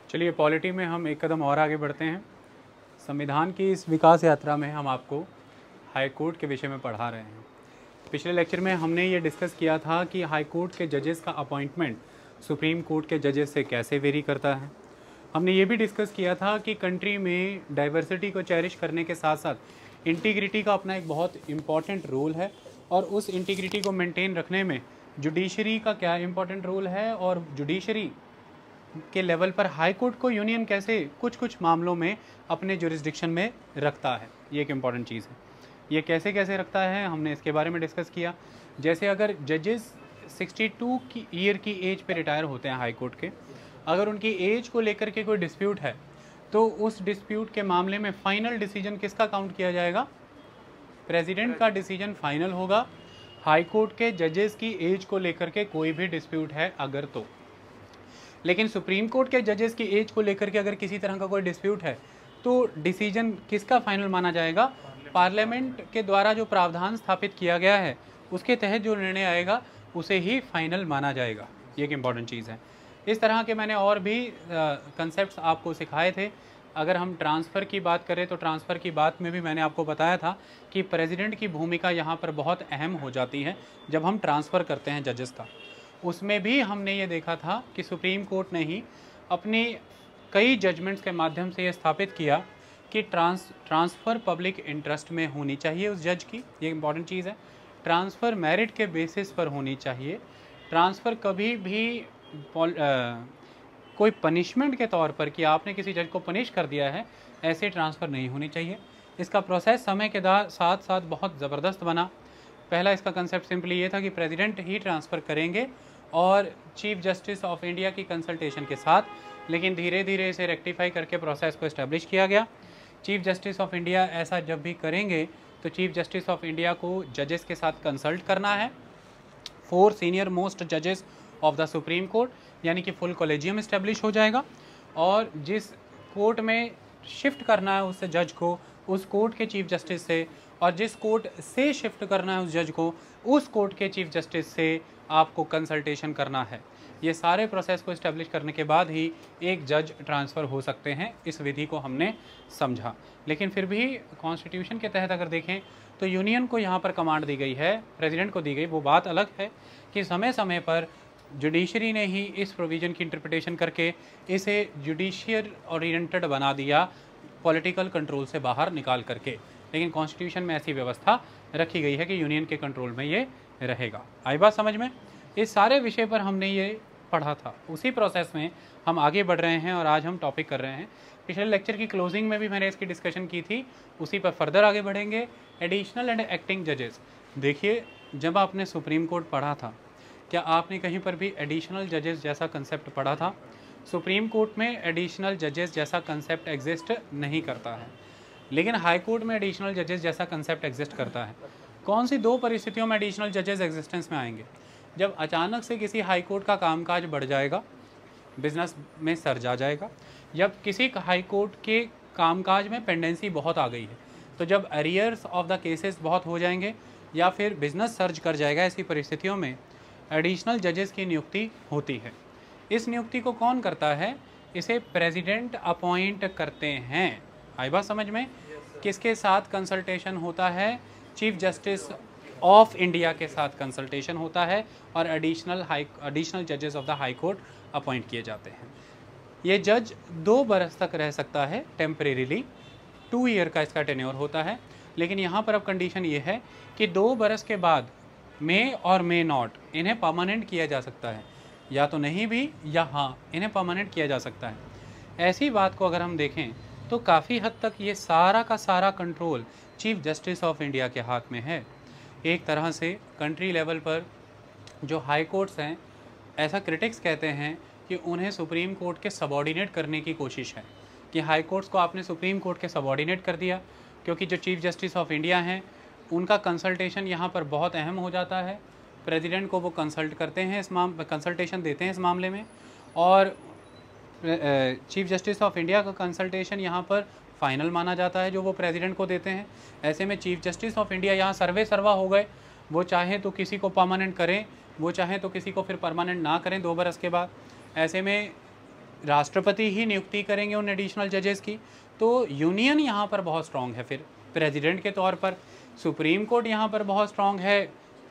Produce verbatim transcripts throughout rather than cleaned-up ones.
चलिए पॉलिटी में हम एक कदम और आगे बढ़ते हैं। संविधान की इस विकास यात्रा में हम आपको हाई कोर्ट के विषय में पढ़ा रहे हैं। पिछले लेक्चर में हमने ये डिस्कस किया था कि हाई कोर्ट के जजेस का अपॉइंटमेंट सुप्रीम कोर्ट के जजेस से कैसे वेरी करता है। हमने ये भी डिस्कस किया था कि कंट्री में डाइवर्सिटी को चेरिश करने के साथ साथ इंटीग्रिटी का अपना एक बहुत इम्पॉर्टेंट रोल है और उस इंटीग्रिटी को मेंटेन रखने में जुडिशरी का क्या इम्पॉर्टेंट रोल है और जुडिशरी के लेवल पर हाई कोर्ट को यूनियन कैसे कुछ कुछ मामलों में अपने जुरिस्डिक्शन में रखता है। ये एक इम्पॉर्टेंट चीज़ है। ये कैसे कैसे रखता है हमने इसके बारे में डिस्कस किया। जैसे अगर जजेस बासठ की ईयर की एज पे रिटायर होते हैं हाई कोर्ट के, अगर उनकी एज को लेकर के कोई डिस्प्यूट है तो उस डिस्प्यूट के मामले में फाइनल डिसीजन किसका काउंट किया जाएगा? प्रेसिडेंट का डिसीजन फाइनल होगा। हाई कोर्ट के जजेस की एज को लेकर के कोई भी डिस्प्यूट है अगर तो, लेकिन सुप्रीम कोर्ट के जजेस की एज को लेकर के अगर किसी तरह का कोई डिस्प्यूट है तो डिसीजन किसका फाइनल माना जाएगा? पार्लियामेंट के द्वारा जो प्रावधान स्थापित किया गया है उसके तहत जो निर्णय आएगा उसे ही फाइनल माना जाएगा। ये एक इम्पॉर्टेंट चीज़ है। इस तरह के मैंने और भी कंसेप्ट्स आपको सिखाए थे। अगर हम ट्रांसफ़र की बात करें तो ट्रांसफ़र की बात में भी मैंने आपको बताया था कि प्रेसिडेंट की भूमिका यहाँ पर बहुत अहम हो जाती है जब हम ट्रांसफ़र करते हैं जजेस का। उसमें भी हमने ये देखा था कि सुप्रीम कोर्ट ने ही अपनी कई जजमेंट्स के माध्यम से ये स्थापित किया कि ट्रांस ट्रांसफ़र पब्लिक इंटरेस्ट में होनी चाहिए उस जज की। ये इंपॉर्टेंट चीज़ है। ट्रांसफ़र मेरिट के बेसिस पर होनी चाहिए। ट्रांसफ़र कभी भी पॉल आ, कोई पनिशमेंट के तौर पर कि आपने किसी जज को पनिश कर दिया है, ऐसे ट्रांसफ़र नहीं होनी चाहिए। इसका प्रोसेस समय के साथ साथ बहुत ज़बरदस्त बना। पहला इसका कंसेप्ट सिंपली ये था कि प्रेसिडेंट ही ट्रांसफ़र करेंगे और चीफ जस्टिस ऑफ इंडिया की कंसल्टेशन के साथ, लेकिन धीरे धीरे इसे रेक्टिफाई करके प्रोसेस को इस्टेब्लिश किया गया। चीफ जस्टिस ऑफ इंडिया ऐसा जब भी करेंगे तो चीफ जस्टिस ऑफ इंडिया को जजेस के साथ कंसल्ट करना है। फोर सीनियर मोस्ट जजेस ऑफ द सुप्रीम कोर्ट, यानी कि फुल कॉलेजियम इस्टेब्लिश हो जाएगा और जिस कोर्ट में शिफ्ट करना है उससे जज को उस कोर्ट के चीफ जस्टिस से, और जिस कोर्ट से शिफ्ट करना है उस जज को उस कोर्ट के चीफ जस्टिस से आपको कंसल्टेशन करना है। ये सारे प्रोसेस को इस्टेब्लिश करने के बाद ही एक जज ट्रांसफ़र हो सकते हैं। इस विधि को हमने समझा, लेकिन फिर भी कॉन्स्टिट्यूशन के तहत अगर देखें तो यूनियन को यहाँ पर कमांड दी गई है, प्रेसिडेंट को दी गई। वो बात अलग है कि समय समय पर जुडिशरी ने ही इस प्रोविज़न की इंटरप्रिटेशन करके इसे जुडिशियल ओरिएंटेड बना दिया, पॉलिटिकल कंट्रोल से बाहर निकाल करके। लेकिन कॉन्स्टिट्यूशन में ऐसी व्यवस्था रखी गई है कि यूनियन के कंट्रोल में ये रहेगा। आई बात समझ में? इस सारे विषय पर हमने ये पढ़ा था। उसी प्रोसेस में हम आगे बढ़ रहे हैं और आज हम टॉपिक कर रहे हैं। पिछले लेक्चर की क्लोजिंग में भी मैंने इसकी डिस्कशन की थी, उसी पर फर्दर आगे बढ़ेंगे। एडिशनल एंड एक्टिंग जजेस। देखिए, जब आपने सुप्रीम कोर्ट पढ़ा था, क्या आपने कहीं पर भी एडिशनल जजेस जैसा कंसेप्ट पढ़ा था? सुप्रीम कोर्ट में एडिशनल जजेस जैसा कंसेप्ट एग्जिस्ट नहीं करता है, लेकिन हाई कोर्ट में एडिशनल जजेस जैसा कंसेप्ट एग्जिस्ट करता है। कौन सी दो परिस्थितियों में एडिशनल जजेस एग्जिस्टेंस में आएंगे? जब अचानक से किसी हाई कोर्ट का कामकाज बढ़ जाएगा, बिजनेस में सर्ज आ जाएगा, जब किसी हाई कोर्ट के कामकाज में पेंडेंसी बहुत आ गई है, तो जब अरियर्स ऑफ द केसेस बहुत हो जाएंगे या फिर बिजनेस सर्ज कर जाएगा, ऐसी परिस्थितियों में एडिशनल जजेस की नियुक्ति होती है। इस नियुक्ति को कौन करता है? इसे प्रेसिडेंट अपॉइंट करते हैं। आई बात समझ में? किसके साथ कंसल्टेशन होता है? चीफ जस्टिस ऑफ इंडिया के साथ कंसल्टेशन होता है और एडिशनल हाई एडिशनल जजेस of the high court appoint किए जाते हैं। ये जज दो बरस तक रह सकता है टेम्परेरीली, टू ईयर का इसका टेन्योर होता है। लेकिन यहाँ पर अब कंडीशन ये है कि दो बरस के बाद मे और मे नॉट इन्हें परमानेंट किया जा सकता है, या तो नहीं भी या हाँ, इन्हें परमानेंट किया जा सकता है। ऐसी बात को अगर हम देखें तो काफ़ी हद तक ये सारा का सारा control chief justice of India के हाथ में है। एक तरह से कंट्री लेवल पर जो हाई कोर्ट्स हैं, ऐसा क्रिटिक्स कहते हैं कि उन्हें सुप्रीम कोर्ट के सबॉर्डिनेट करने की कोशिश है, कि हाई कोर्ट्स को आपने सुप्रीम कोर्ट के सबॉर्डिनेट कर दिया, क्योंकि जो चीफ जस्टिस ऑफ इंडिया हैं उनका कंसल्टेशन यहाँ पर बहुत अहम हो जाता है। प्रेसिडेंट को वो कंसल्ट करते हैं, इस माम कंसल्टेशन देते हैं इस मामले में, और चीफ जस्टिस ऑफ इंडिया का कंसल्टेशन यहाँ पर फाइनल माना जाता है जो वो प्रेसिडेंट को देते हैं। ऐसे में चीफ जस्टिस ऑफ इंडिया यहाँ सर्वे सर्वा हो गए। वो चाहे तो किसी को परमानेंट करें, वो चाहे तो किसी को फिर परमानेंट ना करें दो बरस के बाद। ऐसे में राष्ट्रपति ही नियुक्ति करेंगे उन एडिशनल जजेस की, तो यूनियन यहाँ पर बहुत स्ट्रांग है। फिर प्रेसिडेंट के तौर पर सुप्रीम कोर्ट यहाँ पर बहुत स्ट्रांग है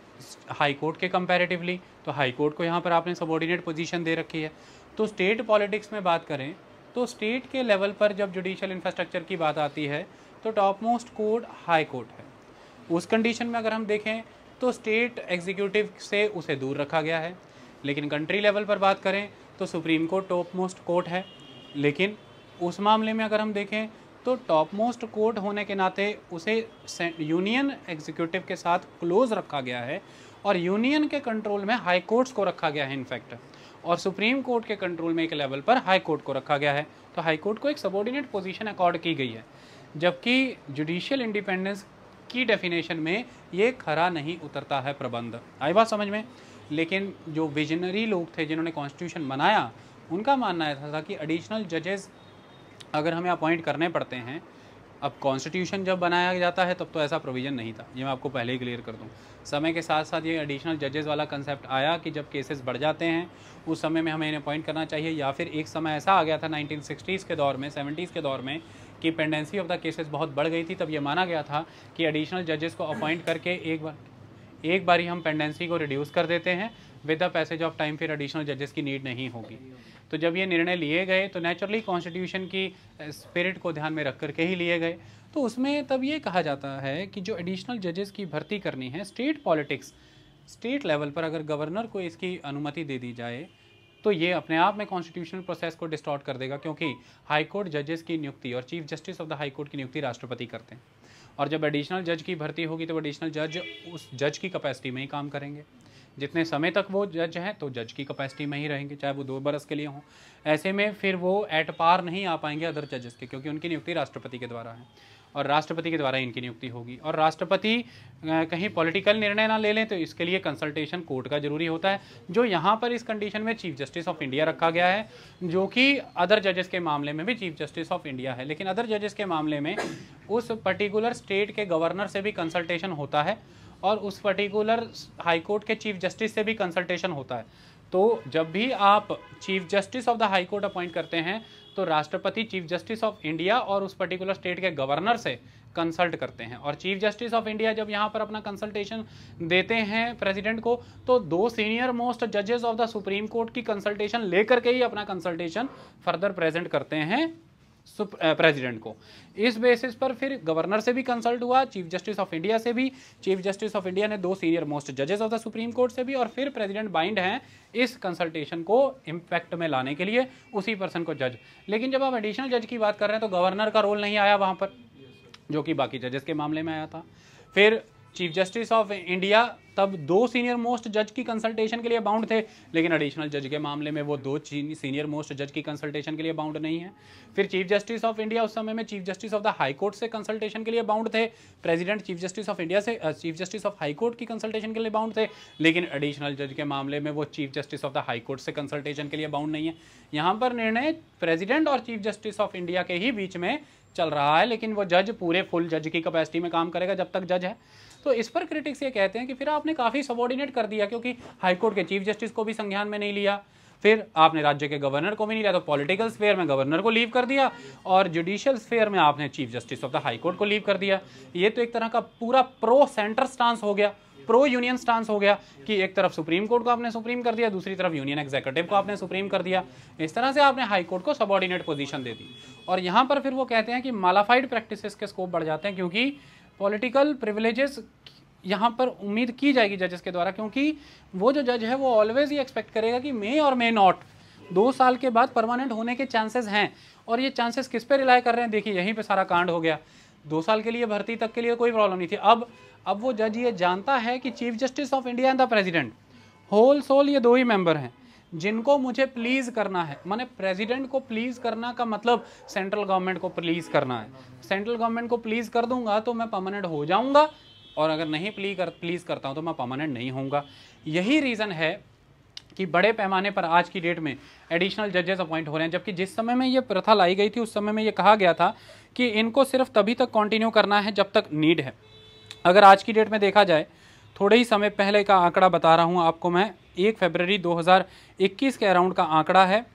हाई कोर्ट के कंपैरेटिवली, तो हाई कोर्ट को यहाँ पर आपने सबॉर्डिनेट पोजीशन दे रखी है। तो स्टेट पॉलिटिक्स में बात करें तो स्टेट के लेवल पर जब जुडिशियल इंफ्रास्ट्रक्चर की बात आती है तो top most court high court है। उस कंडीशन में अगर हम देखें तो स्टेट एग्जीक्यूटिव से उसे दूर रखा गया है। लेकिन कंट्री लेवल पर बात करें तो supreme court top most court है, लेकिन उस मामले में अगर हम देखें तो टॉप मोस्ट कोर्ट होने के नाते उसे यूनियन एग्जीक्यूटिव के साथ क्लोज रखा गया है और यूनियन के कंट्रोल में हाई कोर्ट्स को रखा गया है इनफैक्ट, और सुप्रीम कोर्ट के कंट्रोल में एक लेवल पर हाई कोर्ट को रखा गया है। तो हाई कोर्ट को एक सबॉर्डिनेट पोजीशन अकॉर्ड की गई है, जबकि जुडिशियल इंडिपेंडेंस की डेफिनेशन में ये खरा नहीं उतरता है प्रबंध। आई बात समझ में? लेकिन जो विजनरी लोग थे जिन्होंने कॉन्स्टिट्यूशन बनाया, उनका मानना ऐसा था कि एडिशनल जजेस अगर हमें अपॉइंट करने पड़ते हैं, अब कॉन्स्टिट्यूशन जब बनाया जाता है तब तो ऐसा प्रोविज़न नहीं था, ये मैं आपको पहले ही क्लियर कर दूं। समय के साथ साथ ये एडिशनल जजेस वाला कंसेप्ट आया कि जब केसेस बढ़ जाते हैं उस समय में हमें इन्हें अपॉइंट करना चाहिए, या फिर एक समय ऐसा आ गया था नाइनटीन सिक्सटीज़ के दौर में, सेवेंटीज़ के दौर में कि पेंडेंसी ऑफ द केसेस बहुत बढ़ गई थी, तब ये माना गया था कि एडिशनल जजेस को अपॉइंट करके एक बार एक बारी हम पेंडेंसी को रिड्यूस कर देते हैं, with the passage of time फिर एडिशनल जजेस की नीड नहीं होगी। तो जब ये निर्णय लिए गए तो नेचुरली कॉन्स्टिट्यूशन की स्पिरिट को ध्यान में रख करके ही लिए गए। तो उसमें तब ये कहा जाता है कि जो एडिशनल जजेस की भर्ती करनी है स्टेट पॉलिटिक्स, स्टेट लेवल पर अगर गवर्नर को इसकी अनुमति दे दी जाए तो ये अपने आप में कॉन्स्टिट्यूशनल प्रोसेस को डिस्टॉर्ट कर देगा, क्योंकि हाई कोर्ट जजेस की नियुक्ति और chief justice of the high court की नियुक्ति राष्ट्रपति करते हैं, और जब एडिशनल जज की भर्ती होगी तो एडिशनल जज उस जज की कैपेसिटी में ही काम करेंगे। जितने समय तक वो जज हैं तो जज की कैपेसिटी में ही रहेंगे, चाहे वो दो बरस के लिए हों। ऐसे में फिर वो एट पार नहीं आ पाएंगे अदर जजेस के, क्योंकि उनकी नियुक्ति राष्ट्रपति के द्वारा है और राष्ट्रपति के द्वारा इनकी नियुक्ति होगी। और राष्ट्रपति कहीं पॉलिटिकल निर्णय ना ले लें तो इसके लिए कंसल्टेशन कोर्ट का जरूरी होता है, जो यहाँ पर इस कंडीशन में चीफ जस्टिस ऑफ इंडिया रखा गया है, जो कि अदर जजेस के मामले में भी चीफ जस्टिस ऑफ इंडिया है। लेकिन अदर जजेस के मामले में उस पर्टिकुलर स्टेट के गवर्नर से भी कंसल्टेशन होता है और उस पर्टिकुलर हाई कोर्ट के चीफ जस्टिस से भी कंसल्टेशन होता है। तो जब भी आप chief justice of the high court appoint करते हैं तो राष्ट्रपति चीफ जस्टिस ऑफ इंडिया और उस पर्टिकुलर स्टेट के गवर्नर से कंसल्ट करते हैं, और चीफ जस्टिस ऑफ इंडिया जब यहाँ पर अपना कंसल्टेशन देते हैं प्रेसिडेंट को तो दो सीनियर मोस्ट जजेस ऑफ द सुप्रीम कोर्ट की कंसल्टेशन लेकर के ही अपना कंसल्टेशन फर्दर प्रेजेंट करते हैं प्रेसिडेंट को। इस बेसिस पर फिर गवर्नर से भी कंसल्ट हुआ, चीफ जस्टिस ऑफ इंडिया से भी, चीफ जस्टिस ऑफ इंडिया ने दो सीनियर मोस्ट जजेस ऑफ द सुप्रीम कोर्ट से भी, और फिर प्रेसिडेंट बाइंड हैं इस कंसल्टेशन को इम्पैक्ट में लाने के लिए उसी पर्सन को जज। लेकिन जब आप एडिशनल जज की बात कर रहे हैं तो गवर्नर का रोल नहीं आया वहाँ पर, जो कि बाकी जजेस के मामले में आया था। फिर चीफ जस्टिस ऑफ इंडिया तब दो सीनियर मोस्ट जज की कंसल्टेशन के लिए बाउंड थे, लेकिन एडिशनल जज के मामले में वो दो सीनियर मोस्ट जज की कंसल्टेशन के लिए बाउंड नहीं है। फिर चीफ जस्टिस ऑफ इंडिया उस समय में chief justice of the high court से कंसल्टेशन के लिए बाउंड थे, president chief justice of India से chief justice of high court की कंसल्टेशन के लिए बाउंड थे, लेकिन एडिशनल जज के मामले में वो chief justice of the high court से कंसल्टेशन के लिए बाउंड नहीं है। यहाँ पर निर्णय प्रेसिडेंट और चीफ जस्टिस ऑफ इंडिया के ही बीच में चल रहा है, लेकिन वो जज पूरे फुल जज की कैपेसिटी में काम करेगा जब तक जज है। तो इस पर क्रिटिक्स ये कहते हैं कि फिर आपने काफ़ी सबॉर्डिनेट कर दिया, क्योंकि हाई कोर्ट के चीफ जस्टिस को भी संज्ञान में नहीं लिया, फिर आपने राज्य के गवर्नर को भी नहीं लिया, तो पॉलिटिकल स्फेयर में गवर्नर को लीव कर दिया और जुडिशियल स्फेयर में आपने chief justice of the high court को लीव कर दिया। ये तो एक तरह का पूरा प्रो सेंटर स्टांस हो गया, प्रो यूनियन स्टांस हो गया कि एक तरफ सुप्रीम कोर्ट को आपने सुप्रीम कर दिया, दूसरी तरफ यूनियन एग्जीक्यूटिव को आपने सुप्रीम कर दिया। इस तरह से आपने हाई कोर्ट को सबॉर्डिनेट पोजीशन दे दी। और यहाँ पर फिर वो कहते हैं कि मालाफाइड प्रैक्टिसेस के स्कोप बढ़ जाते हैं, क्योंकि पॉलिटिकल प्रिविलेजेस यहाँ पर उम्मीद की जाएगी जजेस के द्वारा, क्योंकि वो जो जज है वो ऑलवेज ही एक्सपेक्ट करेगा कि मे और मे नॉट दो साल के बाद परमानेंट होने के चांसेस हैं। और ये चांसेस किस पे रिलाई कर रहे हैं? देखिए यहीं पे सारा कांड हो गया। दो साल के लिए भर्ती तक के लिए कोई प्रॉब्लम नहीं थी। अब अब वो जज ये जानता है कि chief justice of India and the president whole sole ये दो ही मेंबर हैं जिनको मुझे प्लीज़ करना है। माने प्रेसिडेंट को प्लीज़ करना का मतलब सेंट्रल गवर्नमेंट को प्लीज़ करना है। सेंट्रल गवर्नमेंट को प्लीज़ कर दूंगा तो मैं परमानेंट हो जाऊंगा, और अगर नहीं प्लीज कर प्लीज़ करता हूं तो मैं परमानेंट नहीं होऊंगा। यही रीज़न है कि बड़े पैमाने पर आज की डेट में एडिशनल जजेस अपॉइंट हो रहे हैं, जबकि जिस समय में ये प्रथा लाई गई थी उस समय में ये कहा गया था कि इनको सिर्फ तभी तक कंटिन्यू करना है जब तक नीड है। अगर आज की डेट में देखा जाए, थोड़े ही समय पहले का आंकड़ा बता रहा हूँ आपको मैं, एक फरवरी दो हज़ार इक्कीस के अराउंड का आंकड़ा है,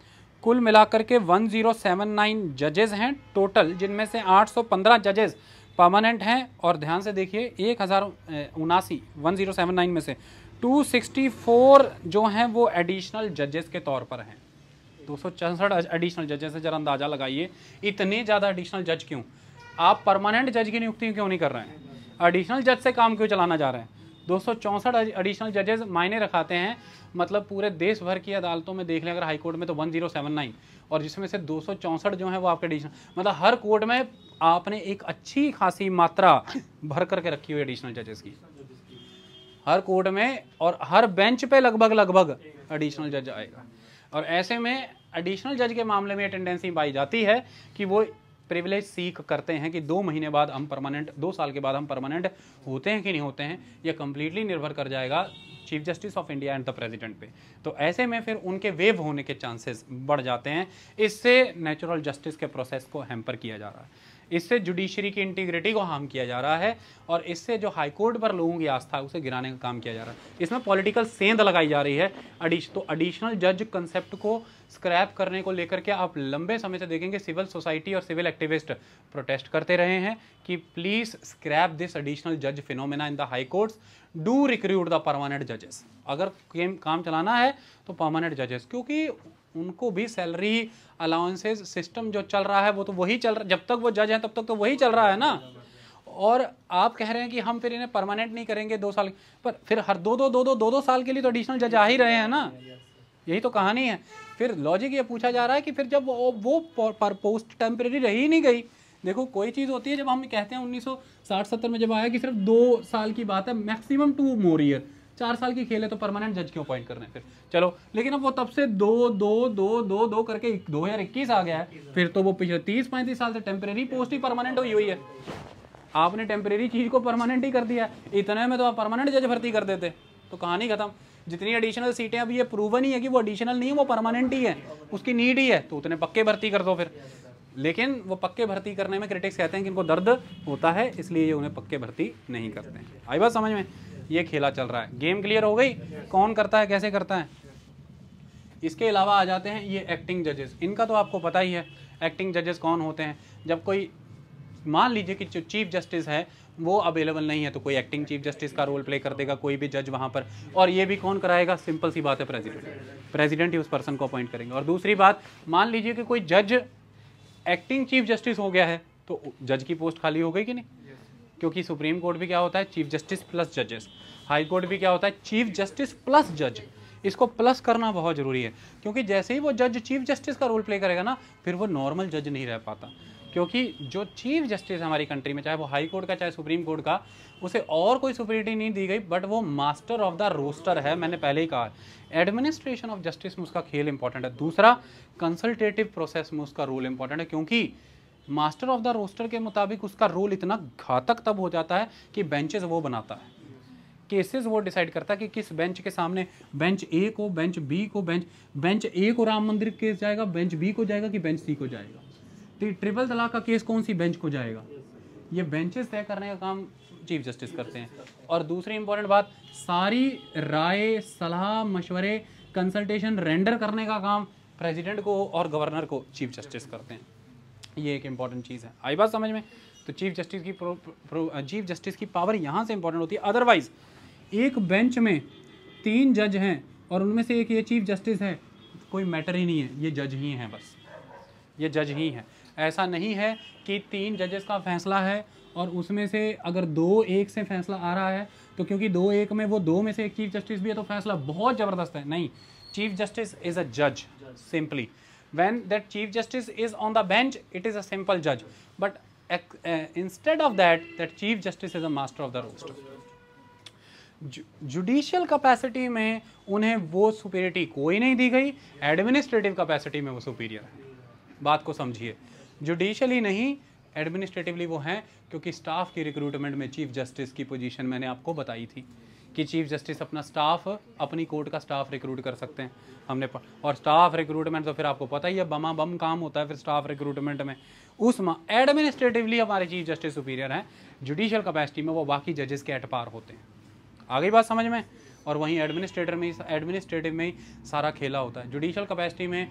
कुल मिलाकर के वन ज़ीरो सेवन नाइन जजेस हैं टोटल, जिनमें से आठ सौ पंद्रह जजेस परमानेंट हैं। और ध्यान से देखिए एक हज़ार उनासी वन ज़ीरो सेवन नाइन में से टू सिक्सटी फोर जो हैं वो एडिशनल जजेस के तौर पर हैं। दो सौ चौंसठ एडिशनल जजेस से जरा अंदाज़ा लगाइए, इतने ज़्यादा एडिशनल जज क्यों? आप परमानेंट जज की नियुक्ति क्यों नहीं कर रहे हैं? एडिशनल जज से काम क्यों चलाना जा रहे हैं? दो सौ चौंसठ एडिशनल जजेस मायने रखाते हैं, मतलब पूरे देश भर की अदालतों में देख लें अगर हाई कोर्ट में तो वन ज़ीरो सेवन नाइन, और जिसमें से दो सौ चौंसठ जो है वो आपके एडिशनल, मतलब हर कोर्ट में आपने एक अच्छी खासी मात्रा भर करके रखी हुई एडिशनल जजेस की, हर कोर्ट में, और हर बेंच पे लगभग लगभग एडिशनल जज आएगा। और ऐसे में एडिशनल जज के मामले में टेंडेंसी पाई जाती है कि वो प्रिविलेज सीख करते हैं कि दो महीने बाद हम परमानेंट, दो साल के बाद हम परमानेंट होते हैं कि नहीं होते हैं, यह कंप्लीटली निर्भर कर जाएगा chief justice of India and the president पे। तो ऐसे में फिर उनके वेव होने के चांसेस बढ़ जाते हैं। इससे नेचुरल जस्टिस के प्रोसेस को हैम्पर किया जा रहा है, इससे जुडिशरी की इंटीग्रिटी को हार्म किया जा रहा है, और इससे जो हाई कोर्ट पर लोगों की आस्था है उसे गिराने का काम किया जा रहा है। इसमें पॉलिटिकल सेंध लगाई जा रही है। एडिश तो एडिशनल जज कंसेप्ट को स्क्रैप करने को लेकर के आप लंबे समय से देखेंगे सिविल सोसाइटी और सिविल एक्टिविस्ट प्रोटेस्ट करते रहे हैं कि प्लीज स्क्रैप दिस एडिशनल जज phenomena in the high courts, do recruit the permanent जजेस। अगर काम चलाना है तो परमानेंट जजेस, क्योंकि उनको भी सैलरी अलाउंसेस सिस्टम जो चल रहा है वो तो वही चल रहा है, जब तक वो जज हैं तब तक तो वही चल रहा है ना। और आप कह रहे हैं कि हम फिर इन्हें परमानेंट नहीं करेंगे दो साल, पर फिर हर दो दो दो दो दो दो साल के लिए तो एडिशनल जज आ ही रहे हैं ना, यही तो कहानी है। फिर लॉजिक ये पूछा जा रहा है कि फिर जब वो, वो पर पोस्ट टेम्परेरी रही ही नहीं गई। देखो कोई चीज़ होती है, जब हम कहते हैं उन्नीस सौ साठ सत्तर में जब आया कि सिर्फ दो साल की बात है, मैक्सिमम टू मोर ईयर, चार साल की खेल है तो परमानेंट जज क्यों अपॉइंट करना है फिर? चलो, लेकिन अब वो तब से दो दो दो दो दो करके दो हजार इक्कीस आ गया है, फिर तो वो पिछले तीस पैंतीस साल से टेम्परेरी पोस्ट ही परमानेंट हुई हुई है। आपने टेम्परेरी चीज को परमानेंट ही कर दिया, इतने में तो आप परमानेंट जज भर्ती कर देते तो कहानी खत्म। जितनी एडिशनल सीटें अभी ये प्रूवन ही है कि वो एडिशनल नहीं है, वो परमानेंट ही है, उसकी नीड ही है, तो उतने पक्के भर्ती कर दो फिर। लेकिन वो पक्के भर्ती करने में क्रिटिक्स कहते हैं कि इनको दर्द होता है, इसलिए ये उन्हें पक्के भर्ती नहीं करते हैं। आई बात समझ में? ये खेला चल रहा है। गेम क्लियर हो गई? कौन करता है, कैसे करता है? इसके अलावा आ जाते हैं ये एक्टिंग जजेस। इनका तो आपको पता ही है एक्टिंग जजेस कौन होते हैं। जब कोई, मान लीजिए कि जो चीफ जस्टिस है वो अवेलेबल नहीं है तो कोई एक्टिंग चीफ जस्टिस का रोल प्ले कर देगा कोई भी जज वहाँ पर, और ये भी कौन कराएगा? सिंपल सी बात है, प्रेसिडेंट। प्रेसिडेंट ही उस पर्सन को अपॉइंट करेंगे। और दूसरी बात, मान लीजिए कि कोई जज एक्टिंग चीफ जस्टिस हो गया है तो जज की पोस्ट खाली हो गई कि नहीं? क्योंकि सुप्रीम कोर्ट भी क्या होता है? चीफ जस्टिस प्लस जजेस। हाई कोर्ट भी क्या होता है? चीफ जस्टिस प्लस जज। इसको प्लस करना बहुत जरूरी है, क्योंकि जैसे ही वो जज चीफ जस्टिस का रोल प्ले करेगा ना, फिर वो नॉर्मल जज नहीं रह पाता। क्योंकि जो चीफ जस्टिस हमारी कंट्री में, चाहे वो हाई कोर्ट का चाहे सुप्रीम कोर्ट का, उसे और कोई सुपीरियरिटी नहीं दी गई, बट वो मास्टर ऑफ द रोस्टर है। मैंने पहले ही कहा, एडमिनिस्ट्रेशन ऑफ जस्टिस में उसका खेल इंपॉर्टेंट है। दूसरा, कंसल्टेटिव प्रोसेस में उसका रोल इंपॉर्टेंट है, क्योंकि मास्टर ऑफ द रोस्टर के मुताबिक उसका रोल इतना घातक तब हो जाता है कि बेंचेस वो बनाता है, केसेस वो डिसाइड करता है कि किस बेंच के सामने, बेंच ए को, बेंच बी को, बेंच बेंच ए को राम मंदिर केस जाएगा, बेंच बी को जाएगा कि बेंच सी को जाएगा, तो ट्रिपल तलाक का केस कौन सी बेंच को जाएगा, ये बेंचेस तय करने का काम चीफ जस्टिस करते हैं। और दूसरी इंपॉर्टेंट बात, सारी राय, सलाह, मशवरे, कंसल्टेशन रेंडर करने का काम प्रेसिडेंट को और गवर्नर को चीफ जस्टिस करते हैं। ये एक इंपॉर्टेंट चीज़ है। आई बात समझ में? तो चीफ जस्टिस की प्रो, प्रो, चीफ जस्टिस की पावर यहाँ से इंपॉर्टेंट होती है। अदरवाइज एक बेंच में तीन जज हैं और उनमें से एक ये चीफ जस्टिस है, कोई मैटर ही नहीं है, ये जज ही हैं, बस ये जज ही हैं। ऐसा नहीं है कि तीन जजेस का फैसला है और उसमें से अगर दो एक से फैसला आ रहा है तो क्योंकि दो एक में वो दो में से एक चीफ जस्टिस भी है तो फैसला बहुत ज़बरदस्त है। नहीं, चीफ जस्टिस इज़ अ जज simply. When that chief justice is on the bench, it is a simple judge. But uh, instead of that, that chief justice is a master of the roster. Judicial capacity में उन्हें वो superiority कोई नहीं दी गई, administrative capacity में वो superior है। बात को समझिए, जुडिशियली नहीं, एडमिनिस्ट्रेटिवली वो हैं, क्योंकि स्टाफ की रिक्रूटमेंट में चीफ जस्टिस की पोजीशन मैंने आपको बताई थी कि चीफ जस्टिस अपना स्टाफ, अपनी कोर्ट का स्टाफ रिक्रूट कर सकते हैं हमने। और स्टाफ रिक्रूटमेंट तो फिर आपको पता ही है, बमा बम काम होता है फिर स्टाफ रिक्रूटमेंट में। उस एडमिनिस्ट्रेटिवली हमारे चीफ जस्टिस सुपीरियर हैं, जुडिशियल कैपेसिटी में वो बाकी जजेस के एट पार होते हैं। आ गई बात समझ में? और वहीं एडमिनिस्ट्रेटर में एडमिनिस्ट्रेटिव में ही सारा खेला होता है। जुडिशल कैपेसिटी में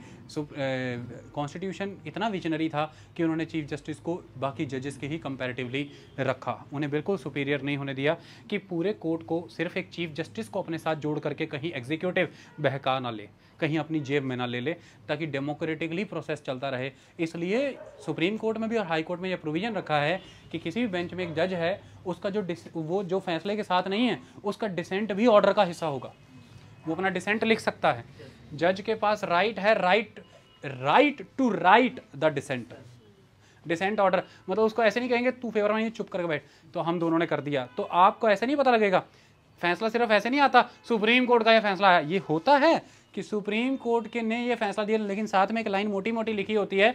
कॉन्स्टिट्यूशन इतना विजनरी था कि उन्होंने चीफ जस्टिस को बाकी जजेस के ही कंपैरेटिवली रखा, उन्हें बिल्कुल सुपीरियर नहीं होने दिया कि पूरे कोर्ट को सिर्फ एक चीफ जस्टिस को अपने साथ जोड़ करके कहीं एग्जीक्यूटिव बहका ना ले, कहीं अपनी जेब में ना ले ले, ताकि डेमोक्रेटिकली प्रोसेस चलता रहे। इसलिए सुप्रीम कोर्ट में भी और हाई कोर्ट में यह प्रोविज़न रखा है कि किसी भी बेंच में एक जज है, उसका जो वो जो फैसले के साथ नहीं है उसका डिसेंट भी ऑर्डर का हिस्सा होगा, वो अपना डिसेंट लिख सकता है। जज के पास राइट है, right right to write the dissent. Dissent order मतलब उसको ऐसे नहीं कहेंगे तू फेवर में चुप करके बैठ, तो हम दोनों ने कर दिया तो आपको ऐसे नहीं पता लगेगा। फैसला सिर्फ ऐसे नहीं आता सुप्रीम कोर्ट का ये फैसला है, ये होता है कि सुप्रीम कोर्ट के ने ये फैसला दिया, लेकिन साथ में एक लाइन मोटी मोटी लिखी होती है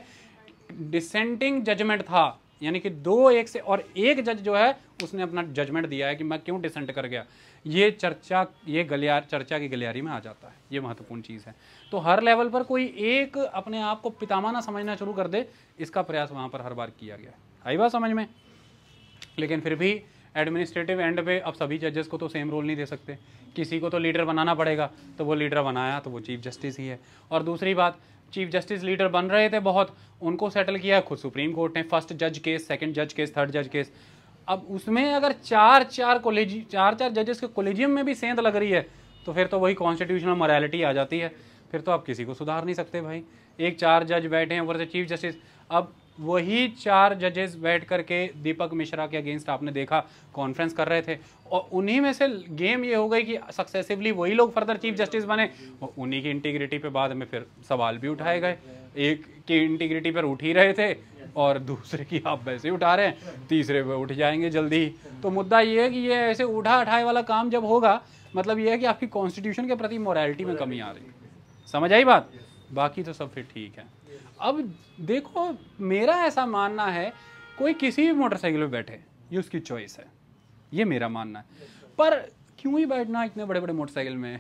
डिसेंटिंग जजमेंट था, यानी कि दो एक से और एक जज जो है उसने अपना जजमेंट दिया है कि मैं क्यों डिसेंट कर गया। ये चर्चा ये गलियार चर्चा की गलियारी में आ जाता है, ये महत्वपूर्ण चीज़ है। तो हर लेवल पर कोई एक अपने आप को पितामह ना समझना शुरू कर दे, इसका प्रयास वहाँ पर हर बार किया गया। आई बात समझ में? लेकिन फिर भी एडमिनिस्ट्रेटिव एंड पे अब सभी जजेस को तो सेम रोल नहीं दे सकते, किसी को तो लीडर बनाना पड़ेगा, तो वो लीडर बनाया तो वो चीफ जस्टिस ही है। और दूसरी बात, चीफ जस्टिस लीडर बन रहे थे बहुत, उनको सेटल किया खुद सुप्रीम कोर्ट ने, फर्स्ट जज केस, सेकंड जज केस, थर्ड जज केस। अब उसमें अगर चार चार कॉलेज चार चार जजेस के कॉलेजियम में भी सेंध लग रही है तो फिर तो वही कॉन्स्टिट्यूशनल मोरालिटी आ जाती है, फिर तो आप किसी को सुधार नहीं सकते भाई। एक चार जज बैठे हैं ऊपर से चीफ जस्टिस, अब वही चार जजेस बैठ करके दीपक मिश्रा के अगेंस्ट आपने देखा कॉन्फ्रेंस कर रहे थे, और उन्हीं में से गेम ये हो गई कि सक्सेसिवली वही लोग फर्दर चीफ जस्टिस बने, और उन्हीं की इंटीग्रिटी पे बाद में फिर सवाल भी उठाए गए। एक की इंटीग्रिटी पर उठ ही रहे थे और दूसरे की आप वैसे ही उठा रहे हैं, तीसरे पे उठ जाएंगे जल्दी ही। तो मुद्दा ये है कि ये ऐसे उठा उठाए वाला काम जब होगा, मतलब ये है कि आपकी कॉन्स्टिट्यूशन के प्रति मोरालिटी में कमी आ रही है। समझ आई बात? बाकी तो सब फिर ठीक है। अब देखो, मेरा ऐसा मानना है कोई किसी भी मोटरसाइकिल पे बैठे, ये उसकी चॉइस है, ये मेरा मानना है। पर क्यों ही बैठना इतने बड़े बड़े मोटरसाइकिल में,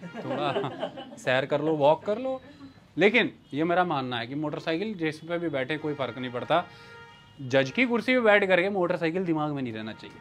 थोड़ा सैर कर लो, वॉक कर लो। लेकिन ये मेरा मानना है कि मोटरसाइकिल जिस पे भी बैठे कोई फ़र्क नहीं पड़ता, जज की कुर्सी पे बैठ करके मोटरसाइकिल दिमाग में नहीं रहना चाहिए।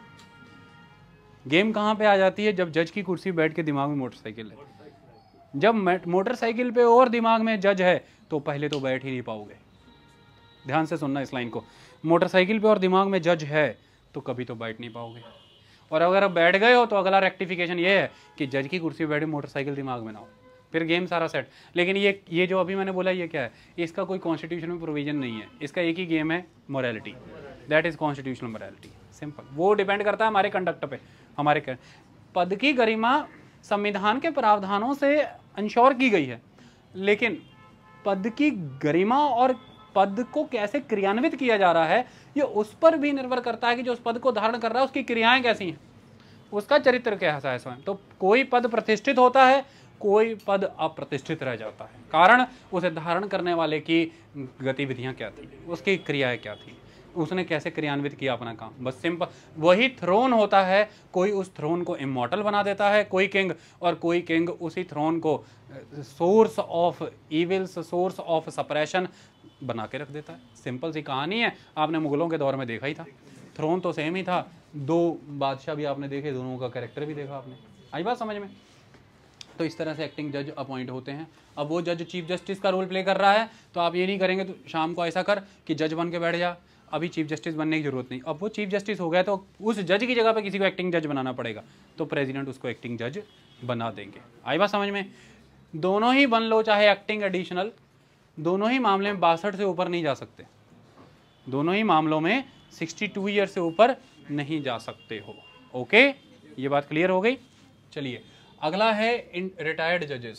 गेम कहाँ पे आ जाती है? जब जज की कुर्सी पे बैठ के दिमाग में मोटरसाइकिल है। जब मोटरसाइकिल पे और दिमाग में जज है तो पहले तो बैठ ही नहीं पाओगे। ध्यान से सुनना इस लाइन को, मोटरसाइकिल पे और दिमाग में जज है तो कभी तो बैठ नहीं पाओगे। और अगर आप बैठ गए हो तो अगला रेक्टिफिकेशन ये है कि जज की कुर्सी पे बैठे मोटरसाइकिल दिमाग में ना हो, फिर गेम सारा सेट। लेकिन ये ये जो अभी मैंने बोला ये क्या है? इसका कोई कॉन्स्टिट्यूशन में प्रोविजन नहीं है, इसका एक ही गेम है, morality. That is constitutional morality, simple. वो डिपेंड करता है हमारे कंडक्ट पे, हमारे कर... पद की गरिमा संविधान के प्रावधानों से इंश्योर की गई है, लेकिन पद की गरिमा और पद को कैसे क्रियान्वित किया जा रहा है ये उस पर भी निर्भर करता है कि जो उस पद को धारण कर रहा है उसकी क्रियाएं कैसी हैं, उसका चरित्र कैसा है स्वयं। तो कोई पद प्रतिष्ठित होता है, कोई पद अप्रतिष्ठित रह जाता है। कारण उसे धारण करने वाले की गतिविधियां क्या थी, उसकी क्रियाएं क्या थी, उसने कैसे क्रियान्वित किया अपना काम, बस सिंपल। वही थ्रोन होता है, कोई उस थ्रोन को इमॉर्टल बना देता है, कोई किंग, और कोई किंग उसी थ्रोन को source of evils, source of suppression बना के रख देता है। सिंपल सी कहानी है, आपने मुगलों के दौर में देखा ही था, थ्रोन तो सेम ही था, दो बादशाह भी आपने देखे, दोनों का कैरेक्टर भी देखा आपने। आई बात समझ में? तो इस तरह से एक्टिंग जज अपॉइंट होते हैं। अब वो जज चीफ जस्टिस का रोल प्ले कर रहा है तो आप ये नहीं करेंगे तो शाम को ऐसा कर कि जज बन के बैठ जा, अभी चीफ जस्टिस बनने की जरूरत नहीं। अब वो चीफ जस्टिस हो गया तो उस जज की जगह पे किसी को एक्टिंग जज बनाना पड़ेगा, तो प्रेसिडेंट उसको एक्टिंग जज बना देंगे। आई बात समझ में? दोनों ही बन लो, चाहे एक्टिंग एडिशनल, दोनों ही मामले में बासठ से ऊपर नहीं जा सकते, दोनों ही मामलों में सिक्सटी टू ईयर से ऊपर नहीं जा सकते हो। ओके, ये बात क्लियर हो गई? चलिए अगला है इन रिटायर्ड जजेस।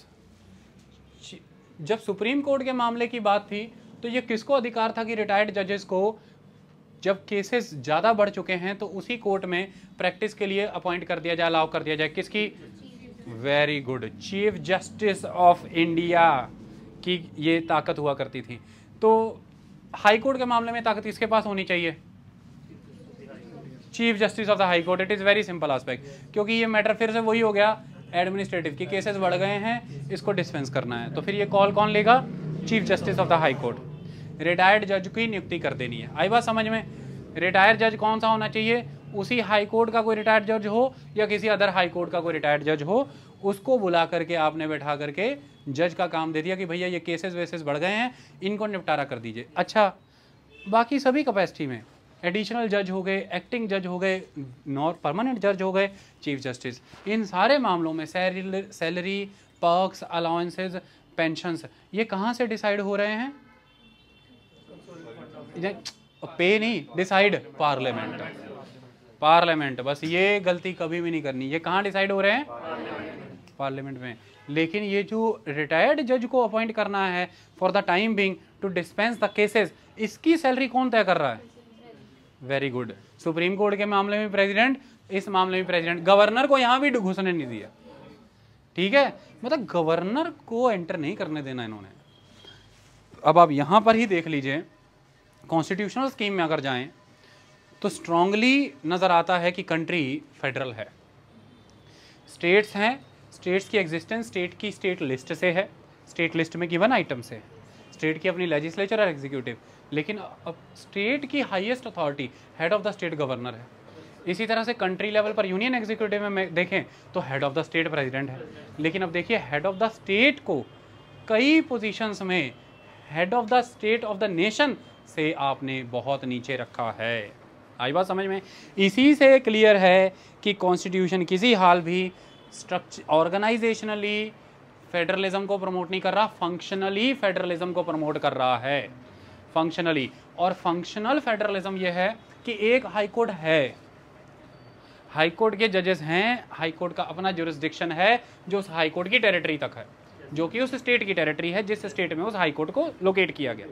जब सुप्रीम कोर्ट के मामले की बात थी तो ये किसको अधिकार था कि रिटायर्ड जजेस को जब केसेस ज़्यादा बढ़ चुके हैं तो उसी कोर्ट में प्रैक्टिस के लिए अपॉइंट कर दिया जाए, अलाउ कर दिया जाए। किसकी? Very good, chief justice of India की ये ताकत हुआ करती थी। तो हाई कोर्ट के मामले में ताकत किसके पास होनी चाहिए? Chief justice of the high court. It is very simple aspect, क्योंकि ये मैटर फिर से वही हो गया, एडमिनिस्ट्रेटिव की केसेस बढ़ गए हैं, इसको डिस्पेंस करना है, तो फिर ये कॉल कौन लेगा? Chief justice of the high court. Retired जज की नियुक्ति कर देनी है। आई बात समझ में? रिटायर्ड जज कौन सा होना चाहिए? उसी हाई कोर्ट का कोई रिटायर्ड जज हो या किसी अदर हाई कोर्ट का कोई रिटायर्ड जज हो, उसको बुला करके आपने बैठा करके जज का काम दे दिया कि भैया ये केसेस वेसेस बढ़ गए हैं, इनको निपटारा कर दीजिए। अच्छा, बाकी सभी कैपेसिटी में एडिशनल जज हो गए, एक्टिंग जज हो गए, नॉर परमानेंट जज हो गए, चीफ जस्टिस, इन सारे मामलों में सैलरी, पर्क्स, अलाउंसेस, पेंशन्स, ये कहाँ से डिसाइड हो रहे हैं? पे नहीं, डिसाइड पार्लियामेंट। पार्लियामेंट, बस ये गलती कभी भी नहीं करनी। ये कहाँ डिसाइड हो रहे हैं? पार्लियामेंट में। लेकिन ये जो रिटायर्ड जज को अपॉइंट करना है for the time being to dispense the cases, इसकी सैलरी कौन तय कर रहा है? Very good. सुप्रीम कोर्ट के मामले में प्रेसिडेंट, इस मामले में प्रेसिडेंट। गवर्नर को यहाँ भी घुसने नहीं दिया, ठीक है? मतलब गवर्नर को एंटर नहीं करने देना इन्होंने। अब आप यहाँ पर ही देख लीजिए, कॉन्स्टिट्यूशनल स्कीम में अगर जाएं तो स्ट्रांगली नज़र आता है कि कंट्री फेडरल है, स्टेट्स हैं, स्टेट्स की एग्जिस्टेंस स्टेट की स्टेट लिस्ट से है, स्टेट लिस्ट में गिवन आइटम से, स्टेट की अपनी लेजिस्लेचर और एग्जीक्यूटिव, लेकिन अब स्टेट की highest authority head of the state governor है। इसी तरह से कंट्री लेवल पर यूनियन एग्जीक्यूटिव में देखें तो head of the state president है। लेकिन अब देखिए, हेड ऑफ द स्टेट को कई पोजीशंस में head of the state of the nation से आपने बहुत नीचे रखा है। आई बात समझ में? इसी से क्लियर है कि कॉन्स्टिट्यूशन किसी हाल भी स्ट्रक्चर ऑर्गेनाइजेशनली फेडरलिज्म को प्रमोट नहीं कर रहा, फंक्शनली फेडरलिज्म को प्रमोट कर रहा है, फंक्शनली। और फंक्शनल फेडरलिज्म यह है कि एक हाई कोर्ट है, हाई कोर्ट के जजेस हैं, हाई कोर्ट का अपना जुरिस्डिक्शन है जो उस हाई कोर्ट की टेरिटरी तक है, जो कि उस स्टेट की टेरिटरी है जिस स्टेट में उस हाई कोर्ट को लोकेट किया गया।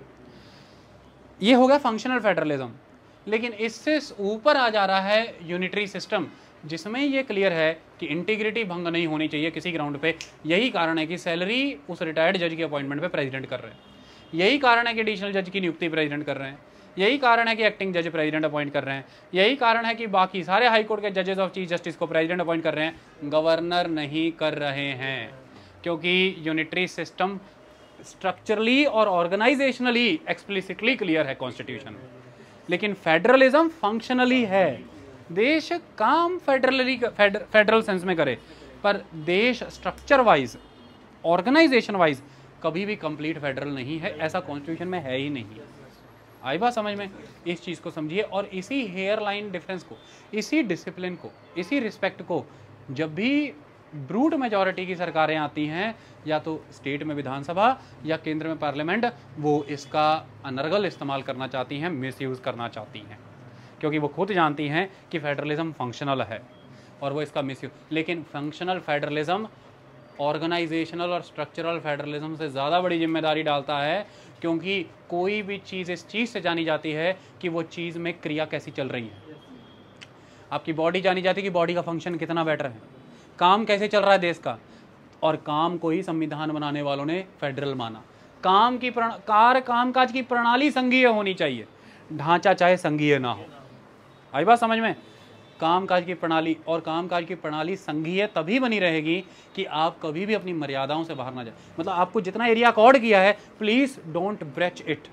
ये हो गया फंक्शनल फेडरलिज्म। लेकिन इससे ऊपर आ जा रहा है यूनिटरी सिस्टम, जिसमें ये क्लियर है कि इंटीग्रिटी भंग नहीं होनी चाहिए किसी ग्राउंड पे। यही कारण है कि सैलरी उस रिटायर्ड जज के अपॉइंटमेंट पे प्रेसिडेंट कर रहे हैं, यही कारण है कि एडिशनल जज की नियुक्ति प्रेसिडेंट कर रहे हैं, यही कारण है कि एक्टिंग जज प्रेसिडेंट अपॉइंट कर रहे हैं, यही कारण है कि बाकी सारे हाई कोर्ट के जजेस ऑफ चीफ जस्टिस को प्रेसिडेंट अपॉइंट कर रहे हैं, गवर्नर नहीं कर रहे हैं। क्योंकि यूनिटरी सिस्टम स्ट्रक्चरली और ऑर्गेनाइजेशनली एक्सप्लिसिटली क्लियर है कॉन्स्टिट्यूशन में। लेकिन फेडरलिज्म फंक्शनली है। देश काम फेडरली फेडरल सेंस में करे, पर देश स्ट्रक्चर वाइज, ऑर्गेनाइजेशन वाइज कभी भी कंप्लीट फेडरल नहीं है, ऐसा कॉन्स्टिट्यूशन में है ही नहीं। आई बात समझ में? इस चीज़ को समझिए और इसी हेयर लाइन डिफरेंस को, इसी डिसिप्लिन को, इसी रिस्पेक्ट को जब भी ब्रूट मेजॉरिटी की सरकारें आती हैं, या तो स्टेट में विधानसभा या केंद्र में पार्लियामेंट, वो इसका अनर्गल इस्तेमाल करना चाहती हैं, मिसयूज़ करना चाहती हैं, क्योंकि वो खुद जानती हैं कि फेडरलिज्म फंक्शनल है और वो इसका मिसयूज। लेकिन फंक्शनल फेडरलिज्म ऑर्गेनाइजेशनल और स्ट्रक्चरल फेडरलिज्म से ज़्यादा बड़ी जिम्मेदारी डालता है, क्योंकि कोई भी चीज़ इस चीज़ से जानी जाती है कि वो चीज़ में क्रिया कैसी चल रही है। आपकी बॉडी जानी जाती है कि बॉडी का फंक्शन कितना बेटर है, काम कैसे चल रहा है देश का, और काम को ही संविधान बनाने वालों ने फेडरल माना। काम की कार्य कामकाज की प्रणाली संघीय होनी चाहिए, ढांचा चाहे संघीय ना हो। आई बात समझ में? कामकाज की प्रणाली, और कामकाज की प्रणाली संघीय तभी बनी रहेगी कि आप कभी भी अपनी मर्यादाओं से बाहर ना जाए। मतलब आपको जितना एरिया अकॉर्ड किया है, please don't breach it.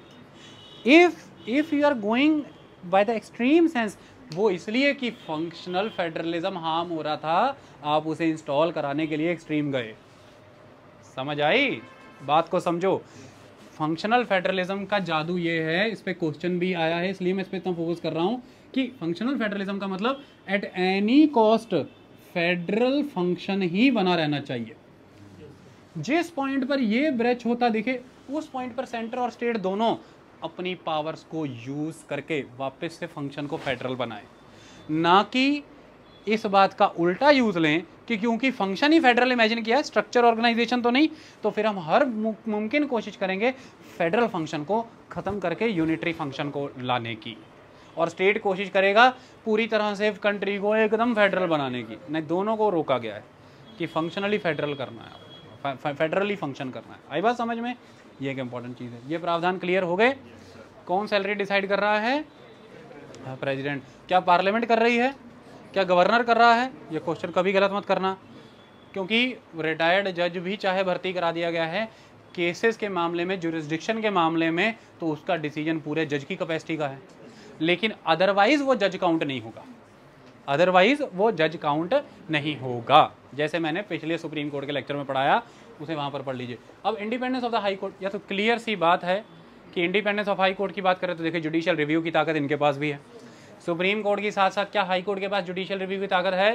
If if you are going by the extreme sense, वो इसलिए कि फंक्शनल फेडरलिज्म हार्म हो रहा था, आप उसे इंस्टॉल कराने के लिए एक्सट्रीम गए। समझ आई? बात को समझो। फंक्शनल फेडरलिज्म का जादू ये है, इस पे क्वेश्चन भी आया है, इसलिए मैं इस पे इतना फोकस कर रहा हूँ कि फंक्शनल फेडरलिज्म का मतलब at any cost federal function ही बना रहना चाहिए। जिस पॉइंट पर ये ब्रेच होता दिखे, उस पॉइंट पर सेंटर और स्टेट दोनों अपनी पावर्स को यूज करके वापस से फंक्शन को फेडरल बनाए, ना कि इस बात का उल्टा यूज लें कि क्योंकि फंक्शन ही फेडरल इमेजिन किया है, स्ट्रक्चर ऑर्गेनाइजेशन तो नहीं, तो फिर हम हर मुमकिन कोशिश करेंगे फेडरल फंक्शन को खत्म करके यूनिटरी फंक्शन को लाने की, और स्टेट कोशिश करेगा पूरी तरह से कंट्री को एकदम फेडरल बनाने की। नहीं, दोनों को रोका गया है कि फंक्शनली फेडरल करना है, फेडरली फंक्शन करना है। आई बात समझ में? ये एक इंपॉर्टेंट चीज़ है। ये प्रावधान क्लियर हो गए। कौन सैलरी डिसाइड कर रहा है? प्रेसिडेंट। क्या पार्लियामेंट कर रही है? क्या गवर्नर कर रहा है? ये क्वेश्चन कभी गलत मत करना, क्योंकि रिटायर्ड जज भी चाहे भर्ती करा दिया गया है, केसेस के मामले में, जुरिस्डिक्शन के मामले में, तो उसका डिसीजन पूरे जज की कैपेसिटी का है, लेकिन अदरवाइज वो जज काउंट नहीं होगा। अदरवाइज वो जज काउंट नहीं होगा। जैसे मैंने पिछले सुप्रीम कोर्ट के लेक्चर में पढ़ाया, उसे वहाँ पर पढ़ लीजिए। अब independence of the high court, या तो क्लियर सी बात है कि इंडिपेंडेंस ऑफ हाई कोर्ट की बात करें तो देखिए जुडिशियल रिव्यू की ताकत इनके पास भी है। सुप्रीम कोर्ट के साथ साथ क्या हाई कोर्ट के पास जुडिशियल रिव्यू की ताकत है?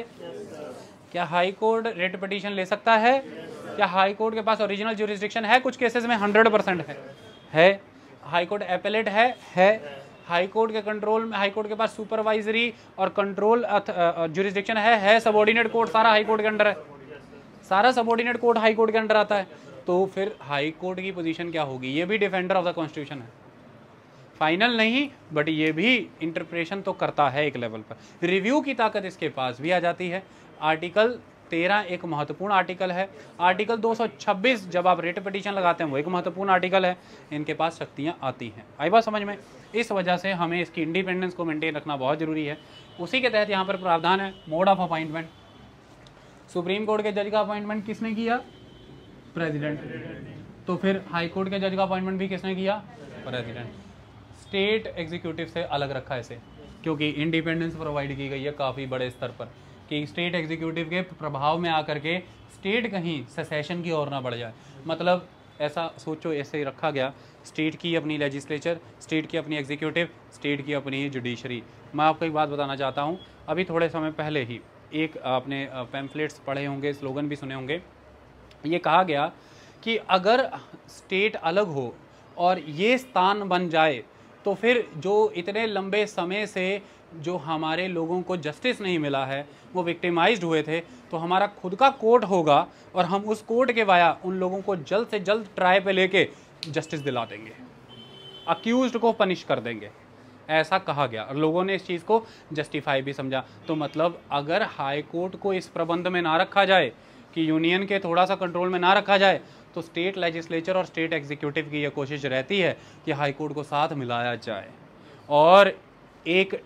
क्या हाई कोर्ट रिट पिटीशन ले सकता है? क्या हाई कोर्ट के पास ओरिजिनल ज्यूरिसडिक्शन है? कुछ केसेस में हंड्रेड परसेंट है है हाई कोर्ट एपेलेट है है हाई कोर्ट के कंट्रोल में, हाई कोर्ट के पास सुपरवाइजरी और कंट्रोल ज्यूरिसडिक्शन है है सबऑर्डिनेट कोर्ट सारा हाई कोर्ट के अंडर है, सारा सबऑर्डिनेट कोर्ट हाई कोर्ट के अंडर आता है। तो फिर हाई कोर्ट की पोजीशन क्या होगी? ये भी डिफेंडर ऑफ द कॉन्स्टिट्यूशन है, फाइनल नहीं बट ये भी इंटरप्रिटेशन तो करता है एक लेवल पर। रिव्यू की ताकत इसके पास भी आ जाती है। आर्टिकल तेरह एक महत्वपूर्ण आर्टिकल है। आर्टिकल दो सौ छब्बीस जब आप रिट पिटीशन लगाते हैं वो एक महत्वपूर्ण आर्टिकल है। इनके पास शक्तियां आती हैं। आई बात समझ में? इस वजह से हमें इसकी इंडिपेंडेंस को मेंटेन रखना बहुत जरूरी है। उसी के तहत यहाँ पर प्रावधान है mode of appointment. Supreme court के जज का अपॉइंटमेंट किसने किया? प्रेसिडेंट। तो फिर हाई कोर्ट के जज का अपॉइंटमेंट भी किसने किया? प्रेसिडेंट। स्टेट एग्जीक्यूटिव से अलग रखा है इसे, क्योंकि इंडिपेंडेंस प्रोवाइड की गई है काफ़ी बड़े स्तर पर कि स्टेट एग्जीक्यूटिव के प्रभाव में आकर के स्टेट कहीं सेसेशन की ओर ना बढ़ जाए। मतलब ऐसा सोचो, ऐसे ही रखा गया, स्टेट की अपनी लेजिस्लेचर, स्टेट की अपनी एग्जीक्यूटिव, स्टेट की अपनी जुडिशरी। मैं आपको एक बात बताना चाहता हूँ, अभी थोड़े समय पहले ही एक आपने पैम्फलेट्स पढ़े होंगे, स्लोगन भी सुने होंगे, ये कहा गया कि अगर स्टेट अलग हो और ये स्थान बन जाए तो फिर जो इतने लंबे समय से जो हमारे लोगों को जस्टिस नहीं मिला है, वो विक्टिमाइज्ड हुए थे, तो हमारा खुद का कोर्ट होगा और हम उस कोर्ट के वाया उन लोगों को जल्द से जल्द ट्राई पे लेके जस्टिस दिला देंगे, अक्यूज्ड को पनिश कर देंगे। ऐसा कहा गया और लोगों ने इस चीज़ को जस्टिफाई भी समझा। तो मतलब अगर हाई कोर्ट को इस प्रबंध में ना रखा जाए कि यूनियन के थोड़ा सा कंट्रोल में ना रखा जाए, तो स्टेट लेजिस्लेचर और स्टेट एग्जीक्यूटिव की यह कोशिश रहती है कि हाई कोर्ट को साथ मिलाया जाए और एक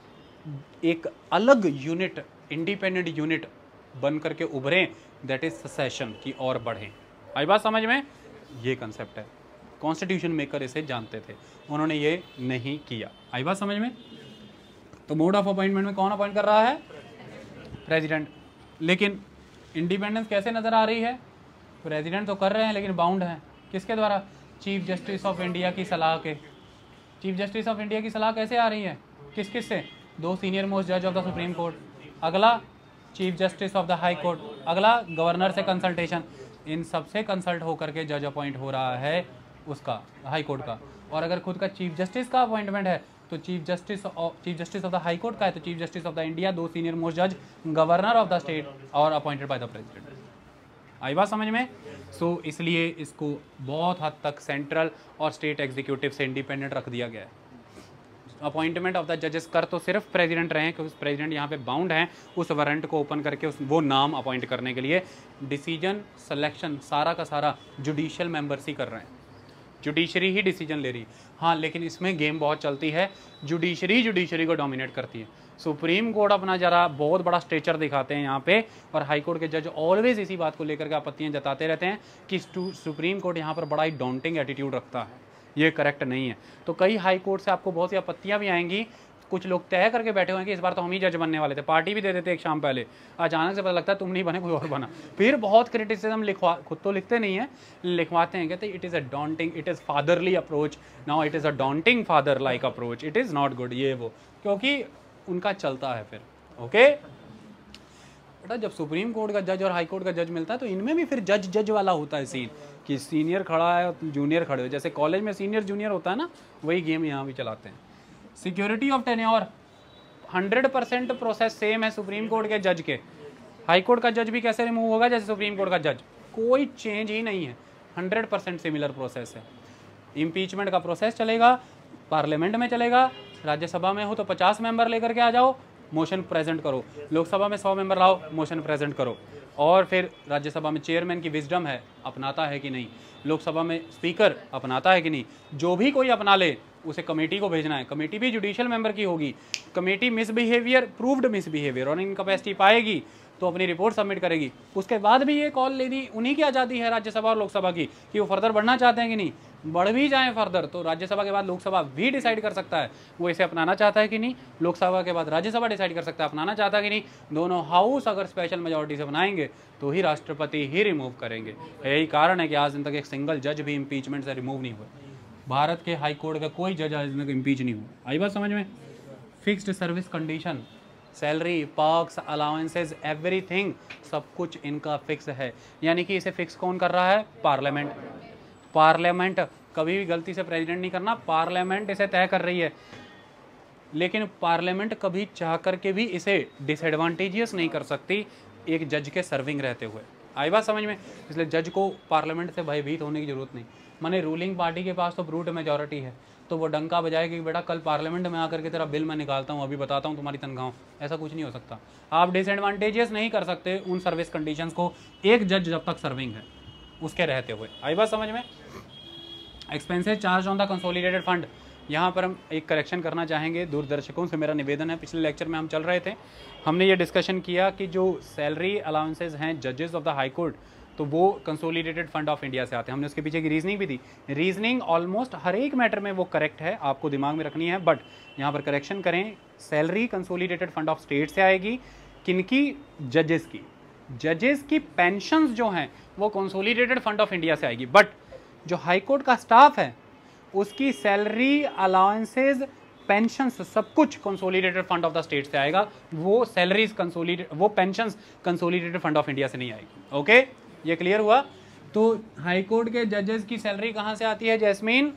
एक अलग यूनिट, इंडिपेंडेंट यूनिट बन करके उभरें, दैट इज सेसेशन की ओर बढ़ें। आई बात समझ में? ये कंसेप्ट है, कॉन्स्टिट्यूशन मेकर इसे जानते थे, उन्होंने ये नहीं किया। आई बात समझ में? तो मोड ऑफ अपॉइंटमेंट में कौन अपॉइंट कर रहा है? प्रेसिडेंट। लेकिन इंडिपेंडेंस कैसे नज़र आ रही है? प्रेसिडेंट तो कर रहे हैं लेकिन बाउंड हैं किसके द्वारा? चीफ जस्टिस ऑफ इंडिया की सलाह के। चीफ जस्टिस ऑफ इंडिया की सलाह कैसे आ रही है? किस किस से? दो सीनियर मोस्ट जज ऑफ द सुप्रीम कोर्ट, अगला chief justice of the high court, अगला गवर्नर से कंसल्टेशन। इन सब से कंसल्ट होकर के जज अपॉइंट हो रहा है उसका, हाई कोर्ट का। और अगर खुद का चीफ जस्टिस का अपॉइंटमेंट है तो chief justice chief justice of the high court का है तो chief justice of the India, दो सीनियर मोस्ट जज, गवर्नर ऑफ द स्टेट और अपॉइंटेड बाय द प्रेसिडेंट। आई बात समझ में? सो so, इसलिए इसको बहुत हद तक सेंट्रल और स्टेट एग्जीक्यूटिव से इंडिपेंडेंट रख दिया गया है। अपॉइंटमेंट ऑफ द जजेस कर तो सिर्फ प्रेसिडेंट रहे हैं, क्योंकि प्रेसिडेंट यहाँ पे बाउंड हैं उस वारंट को ओपन करके उस वो नाम अपॉइंट करने के लिए। डिसीजन सिलेक्शन सारा का सारा जुडिशियल मेंबर्स ही कर रहे हैं, जुडिशरी ही डिसीजन ले रही। हाँ, लेकिन इसमें गेम बहुत चलती है, जुडिशरी जुडिशरी को डोमिनेट करती है। सुप्रीम कोर्ट अपना जरा बहुत बड़ा स्ट्रेचर दिखाते हैं यहाँ पे, और हाई कोर्ट के जज ऑलवेज इसी बात को लेकर के आपत्तियाँ जताते रहते हैं कि सुप्रीम कोर्ट यहाँ पर बड़ा ही डॉन्टिंग एटीट्यूड रखता है। ये करेक्ट नहीं है। तो कई हाई कोर्ट से आपको बहुत सी आपत्तियाँ भी आएंगी। कुछ लोग तय करके बैठे हुए हैं कि इस बार तो हम ही जज बनने वाले थे, पार्टी भी दे देते एक शाम पहले, अचानक से पता लगता है तुम नहीं बने कोई और बना। फिर बहुत क्रिटिसिज्म लिखवा, खुद तो लिखते नहीं है, लिखवाते हैं, कहते it is a daunting, it is fatherly approach, now it is a daunting father like approach, it is not good, ये वो, क्योंकि उनका चलता है फिर। ओके बेटा, जब सुप्रीम कोर्ट का जज और हाई कोर्ट का जज मिलता है तो इनमें भी फिर जज जज वाला होता है सीन कि सीनियर खड़ा है और जूनियर खड़े हो, जैसे कॉलेज में सीनियर जूनियर होता है ना, वही गेम यहाँ भी चलाते हैं। Security of tenure hundred percent process same है सुप्रीम कोर्ट के जज के। हाई कोर्ट का जज भी कैसे रिमूव होगा जैसे सुप्रीम कोर्ट का जज, कोई चेंज ही नहीं है, हंड्रेड परसेंट सिमिलर प्रोसेस है। इम्पीचमेंट का प्रोसेस चलेगा, पार्लियामेंट में चलेगा, राज्यसभा में हो तो पचास मेंबर लेकर के आ जाओ, मोशन प्रेजेंट करो, लोकसभा में सौ मेंबर लाओ, मोशन प्रेजेंट करो, और फिर राज्यसभा में चेयरमैन की विजडम है, अपनाता है कि नहीं, लोकसभा में स्पीकर अपनाता है कि नहीं, जो भी कोई अपना ले उसे कमेटी को भेजना है, कमेटी भी जुडिशियल मेंबर की होगी, कमेटी मिसबिहेवियर, प्रूव्ड मिसबिहेवियर और इनकैपेसिटी पाएगी तो अपनी रिपोर्ट सबमिट करेगी। उसके बाद भी ये कॉल लेनी उन्हीं की आज़ादी है राज्यसभा और लोकसभा की कि वो फर्दर बढ़ना चाहते हैं कि नहीं। बढ़ भी जाए फर्दर तो राज्यसभा के बाद लोकसभा भी डिसाइड कर सकता है वो इसे अपनाना चाहता है कि नहीं, लोकसभा के बाद राज्यसभा डिसाइड कर सकता है अपनाना चाहता है कि नहीं। दोनों हाउस अगर स्पेशल मेजोरिटी से बनाएंगे तो ही राष्ट्रपति ही रिमूव करेंगे। यही कारण है कि आज दिन तक एक सिंगल जज भी इम्पीचमेंट से रिमूव नहीं हुआ। भारत के हाई कोर्ट का कोई जज आज दिन तक इम्पीच नहीं हुआ। आई बात समझ में। Fixed service condition, salary, perks, allowances, everything सब कुछ इनका फिक्स है। यानी कि इसे फिक्स कौन कर रहा है? पार्लियामेंट। पार्लियामेंट कभी भी गलती से प्रेसिडेंट नहीं करना, पार्लियामेंट इसे तय कर रही है। लेकिन पार्लियामेंट कभी चाह करके भी इसे डिसएडवांटेजियस नहीं कर सकती एक जज के सर्विंग रहते हुए। आई बात समझ में। इसलिए जज को पार्लियामेंट से भयभीत होने की जरूरत नहीं। माने रूलिंग पार्टी के पास तो ब्रूट मेजॉरिटी है तो वो डंका बजाएगी कि बेटा कल पार्लियामेंट में आकर के तेरा बिल मैं निकालता हूँ, अभी बताता हूँ तुम्हारी तनख्वाह। ऐसा कुछ नहीं हो सकता। आप डिसएडवांटेजियस नहीं कर सकते उन सर्विस कंडीशंस को एक जज जब तक सर्विंग है उसके रहते हुए। आई बात समझ में। Expenses charge on the consolidated fund, यहाँ पर हम एक करेक्शन करना चाहेंगे। दूरदर्शकों से मेरा निवेदन है, पिछले लेक्चर में हम चल रहे थे, हमने ये डिस्कशन किया कि जो सैलरी अलाउंसेस हैं जजेस ऑफ द हाई कोर्ट तो वो कंसोलिडेटेड फंड ऑफ इंडिया से आते हैं। हमने उसके पीछे की रीजनिंग भी दी। रीजनिंग ऑलमोस्ट हर एक मैटर में वो करेक्ट है, आपको दिमाग में रखनी है। बट यहाँ पर करेक्शन करें, salary consolidated fund of state से आएगी। किनकी? जजेस की। जजेस की पेंशन्स जो हैं वो कंसोलिडेटेड फंड ऑफ इंडिया से आएगी। बट जो हाई कोर्ट का स्टाफ है उसकी सैलरी, अलाउंसेस, पेंशन्स सब कुछ consolidated fund of the state से आएगा। वो सैलरीज कंसोलिडेट, वो pensions consolidated fund of India से नहीं आएगी। ओके, ये क्लियर हुआ। तो हाई कोर्ट के जजेस की सैलरी कहां से आती है जैस्मीन?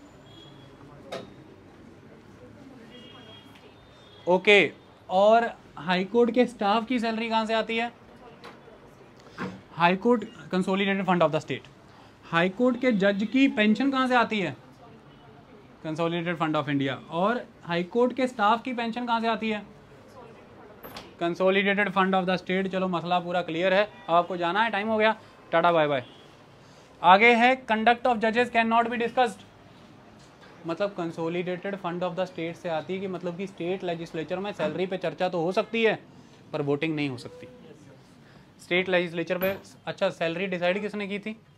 ओके, और हाई कोर्ट के स्टाफ की सैलरी कहां से आती है? High court consolidated fund of the state. High court के जज की पेंशन कहां से आती है? Consolidated fund of India. और हाई कोर्ट के स्टाफ की पेंशन कहां से आती है? Consolidated fund of the state. चलो मसला पूरा क्लियर है। अब आपको जाना है, टाइम हो गया, टाटा बाय बाय। आगे है कंडक्ट ऑफ जजेस कैन नॉट बी डिस्कस्ड। मतलब consolidated fund of the state से आती है कि मतलब कि स्टेट लेजिस्लेचर में सैलरी पे चर्चा तो हो सकती है पर वोटिंग नहीं हो सकती। स्टेट लेजिस्लेचर पे अच्छा सैलरी डिसाइड किसने की थी?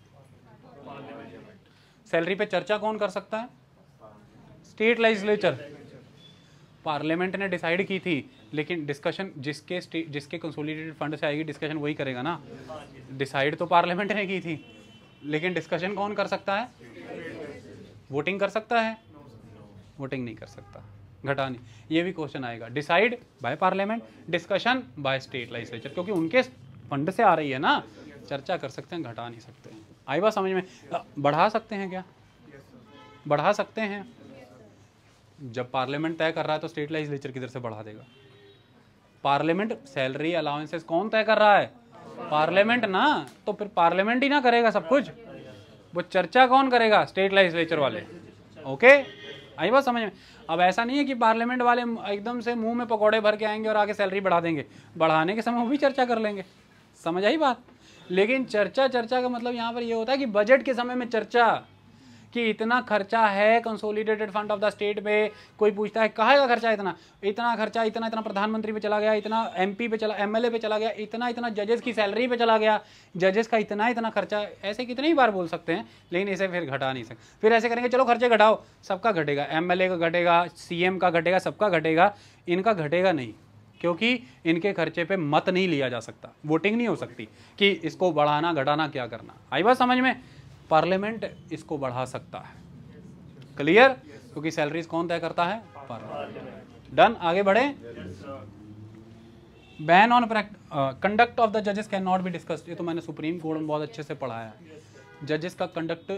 सैलरी पे चर्चा कौन कर सकता है? State legislature. पार्लियामेंट ने डिसाइड की थी लेकिन डिस्कशन जिसके जिसके कंसोलिडेटेड फंड से आएगी डिस्कशन वही करेगा ना। डिसाइड तो पार्लियामेंट ने की थी लेकिन डिस्कशन कौन कर सकता है? वोटिंग कर सकता है? वोटिंग नहीं कर सकता। घटा नहीं, ये भी क्वेश्चन आएगा। Decide by parliament, discussion by state legislature, क्योंकि उनके फंड से आ रही है ना। चर्चा कर सकते हैं, घटा नहीं सकते। आई बात समझ में। बढ़ा सकते हैं क्या? बढ़ा सकते हैं। जब पार्लियामेंट तय कर रहा है तो स्टेट लेजिस्लेचर किधर से बढ़ा देगा? पार्लियामेंट सैलरी अलाउंसेस कौन तय कर रहा है? पार्लियामेंट ना। तो फिर पार्लियामेंट ही ना करेगा सब कुछ, वो चर्चा कौन करेगा? स्टेट लेजिस्लेचर वाले। ओके, आई बात समझ में। अब ऐसा नहीं है कि पार्लियामेंट वाले एकदम से मुंह में पकौड़े भर के आएंगे और आगे सैलरी बढ़ा देंगे। बढ़ाने के समय वो भी चर्चा कर लेंगे। समझ आई बात। लेकिन चर्चा चर्चा का मतलब यहाँ पर ये होता है कि बजट के समय में चर्चा कि इतना खर्चा है consolidated fund of the state में। कोई पूछता है कहाँ का खर्चा? इतना इतना खर्चा, इतना इतना प्रधानमंत्री पे चला गया, इतना एमपी पे चला, एमएलए पे चला गया, इतना इतना जजेस की सैलरी पे चला गया, जजेस का इतना इतना खर्चा। ऐसे कितनी ही बार बोल सकते हैं लेकिन इसे फिर घटा नहीं सकते। फिर ऐसे करेंगे चलो खर्चे घटाओ, सबका घटेगा, एमएलए का घटेगा, सीएम का घटेगा, सबका घटेगा, इनका घटेगा नहीं क्योंकि इनके खर्चे पे मत नहीं लिया जा सकता, वोटिंग नहीं हो सकती कि इसको बढ़ाना घटाना क्या करना। आई बात समझ में। पार्लियामेंट इसको बढ़ा सकता है। क्लियर? क्योंकि सैलरीज कौन तय करता है? पार्लियामेंट। डन, आगे बढ़े। Ban on conduct of the जजेस कैन नॉट बी डिस्कस्ड। ये तो मैंने सुप्रीम कोर्ट में बहुत अच्छे से पढ़ाया है। जजेस का कंडक्ट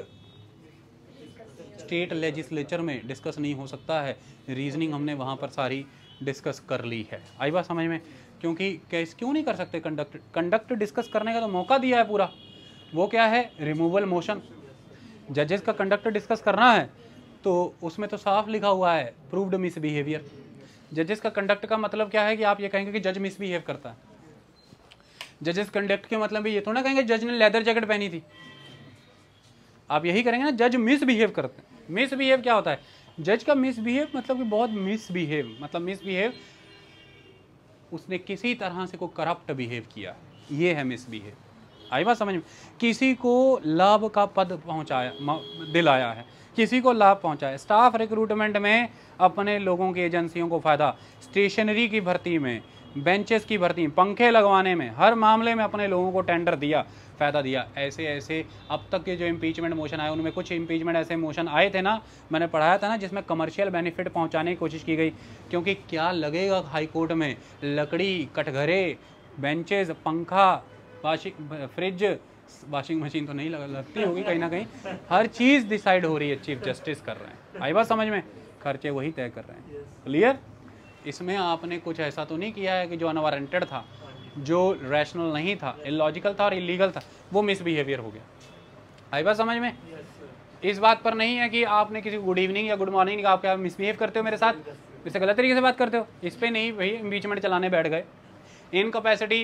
स्टेट लेजिस्लेचर में डिस्कस नहीं हो सकता है। रीजनिंग हमने वहाँ पर सारी डिस्कस कर ली है। आई बात समझ में। क्योंकि कैसे क्यों नहीं कर सकते? कंडक्ट कंडक्ट डिस्कस करने का तो मौका दिया है पूरा। वो क्या है? Removal motion. जजेस का कंडक्ट डिस्कस करना है तो उसमें तो साफ लिखा हुआ है प्रूव्ड मिसबिहेवियर। जजेस का कंडक्ट का मतलब क्या है कि आप ये कहेंगे कि जज मिसबिहेव करता है। जजेस कंडक्ट के मतलब भी ये थोड़ा कहेंगे जज ने लेदर जैकेट पहनी थी। आप यही करेंगे ना, जज मिसबिहेव करते हैं। मिसबिहेव क्या होता है? जज का मिसबिहेव मतलब कि बहुत मिसबिहेव, मतलब मिसबिहेव उसने किसी तरह से कोई करप्ट बिहेव किया, ये है मिसबिहेव। आई बात समझ में। किसी को लाभ का पद पहुंचाया, दिलाया है, किसी को लाभ पहुंचाए। स्टाफ रिक्रूटमेंट में अपने लोगों की एजेंसियों को फ़ायदा, स्टेशनरी की भर्ती में, बेंचेस की भर्ती, पंखे लगवाने में, हर मामले में अपने लोगों को टेंडर दिया, फ़ायदा दिया। ऐसे ऐसे अब तक के जो इम्पीचमेंट मोशन आए उनमें कुछ इम्पीचमेंट ऐसे मोशन आए थे ना, मैंने पढ़ाया था ना, जिसमें कमर्शियल बेनिफिट पहुंचाने की कोशिश की गई। क्योंकि क्या लगेगा हाई कोर्ट में, लकड़ी, कटघरे, बेंचेस, पंखा, वाशिंग फ्रिज, वॉशिंग मशीन तो नहीं लग, लगती होगी कहीं ना कहीं, हर चीज़ डिसाइड हो रही है, चीफ जस्टिस कर रहे हैं। आई बात समझ में, खर्चे वही तय कर रहे हैं। क्लियर? इसमें आपने कुछ ऐसा तो नहीं किया है कि जो अनवारंटेड था, जो रैशनल नहीं था, इलॉजिकल था और इलीगल था, वो मिसबिहेवियर हो गया। आई बात समझ में? इस बात पर नहीं है कि आपने किसी गुड इवनिंग या गुड मॉर्निंग आप क्या मिसबिहेव करते हो मेरे साथ, इससे गलत तरीके से बात करते हो, इस पर नहीं भाई इम्पीचमेंट चलाने बैठ गए। इनकैपेसिटी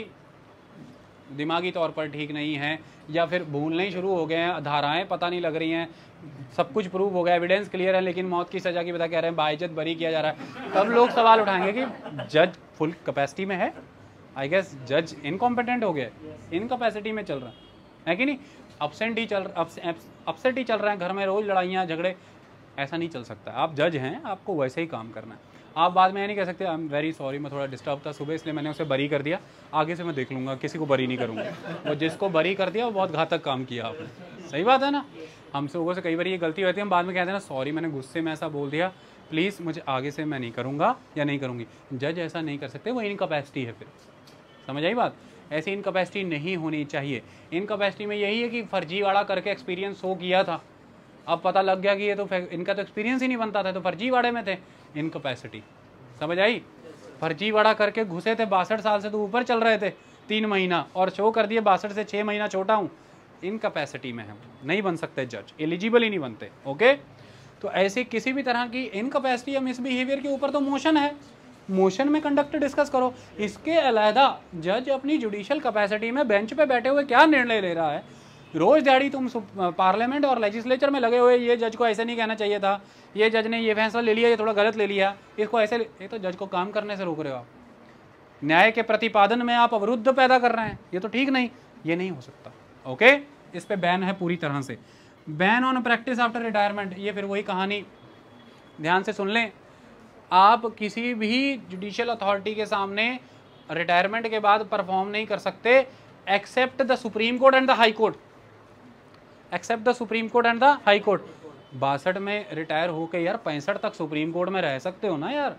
दिमागी तौर पर ठीक नहीं है, या फिर भूलने ही शुरू हो गए हैं, धाराएं पता नहीं लग रही हैं, सब कुछ प्रूव हो गया, एविडेंस क्लियर है, लेकिन मौत की सज़ा की बता कह रहे हैं, बाइज्जत बरी किया जा रहा है। तब लोग सवाल उठाएंगे कि जज फुल कैपेसिटी में है, आई गेस जज इनकॉम्पिटेंट हो गया, इनकैपेसिटी में चल रहा है, है कि नहीं? अपसेंट ही चल अपसेट ही चल रहा है, घर में रोज़ लड़ाइयाँ झगड़े, ऐसा नहीं चल सकता। आप जज हैं, आपको वैसे ही काम करना है। आप बाद में ये नहीं कह सकते आई एम वेरी सॉरी, मैं थोड़ा डिस्टर्ब था सुबह इसलिए मैंने उसे बरी कर दिया, आगे से मैं देख लूँगा, किसी को बरी नहीं करूँगा। वो जिसको बरी कर दिया वो बहुत घातक काम किया आपने। सही बात है ना? हमसे लोगों से कई बार ये गलती होती है, हम बाद में कहते हैं ना सॉरी मैंने गुस्से में ऐसा बोल दिया, प्लीज़ मुझे आगे से मैं नहीं करूँगा या नहीं करूँगी। जज ऐसा नहीं कर सकते, वो इनकैपेसिटी है। फिर समझ आई बात? ऐसी इनकैपेसिटी नहीं होनी चाहिए। इनकैपेसिटी में यही है कि फर्जीवाड़ा करके एक्सपीरियंस शो किया था, अब पता लग गया कि ये तो इनका तो एक्सपीरियंस ही नहीं बनता था, तो फर्जीवाड़े में थे। इनकैपेसिटी समझ आई? फर्जीवाड़ा करके घुसे थे, बासठ साल से तो ऊपर चल रहे थे, तीन महीना और शो कर दिए बासठ से छः महीना छोटा हूँ, इनकैपेसिटी में है, नहीं बन सकते जज, एलिजिबल ही नहीं बनते। ओके, तो ऐसे किसी भी तरह की इनकैपेसिटी या मिसबिहेवियर के ऊपर तो मोशन है, मोशन में कंडक्ट डिस्कस करो। इसके अलहदा जज अपनी जुडिशियल कैपेसिटी में बेंच पे बैठे हुए क्या निर्णय ले रहा है, रोज दिहाड़ी तुम पार्लियामेंट और लेजिस्लेचर में लगे हुए, ये जज को ऐसे नहीं कहना चाहिए था, ये जज ने ये फैसला ले लिया, ये थोड़ा गलत ले लिया, इसको ऐसे, ये तो जज को काम करने से रोक रहे हो आप। न्याय के प्रतिपादन में आप अवरुद्ध पैदा कर रहे हैं, ये तो ठीक नहीं, ये नहीं हो सकता। ओके, इस पे बैन है पूरी तरह से। Ban on practice after retirement, ये फिर वही कहानी, ध्यान से सुन लें। आप किसी भी जुडिशियल अथॉरिटी के सामने रिटायरमेंट के बाद परफॉर्म नहीं कर सकते, except the supreme Court and the high court, except the supreme Court and the high court. बासठ में रिटायर होके यार पैंसठ तक सुप्रीम कोर्ट में रह सकते हो ना यार।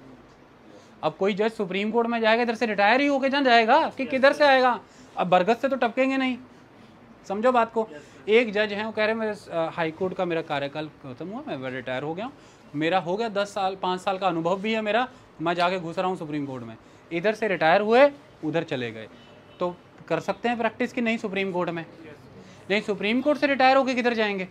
अब कोई जज सुप्रीम कोर्ट में जाएगा इधर से रिटायर ही होके जहाँ जाएगा कि किधर से आएगा? अब बरगद से तो टपकेंगे नहीं, समझो बात को। एक जज हैं वो कह रहे हैं मेरे हाई कोर्ट का मेरा कार्यकाल खत्म हुआ, मैं रिटायर हो गया हूँ, मेरा हो गया दस साल पाँच साल का अनुभव भी है मेरा, मैं जाके घुस रहा हूँ सुप्रीम कोर्ट में। इधर से रिटायर हुए उधर चले गए, तो कर सकते हैं प्रैक्टिस की नहीं सुप्रीम कोर्ट में? नहीं, सुप्रीम कोर्ट से रिटायर होकर किधर जाएंगे?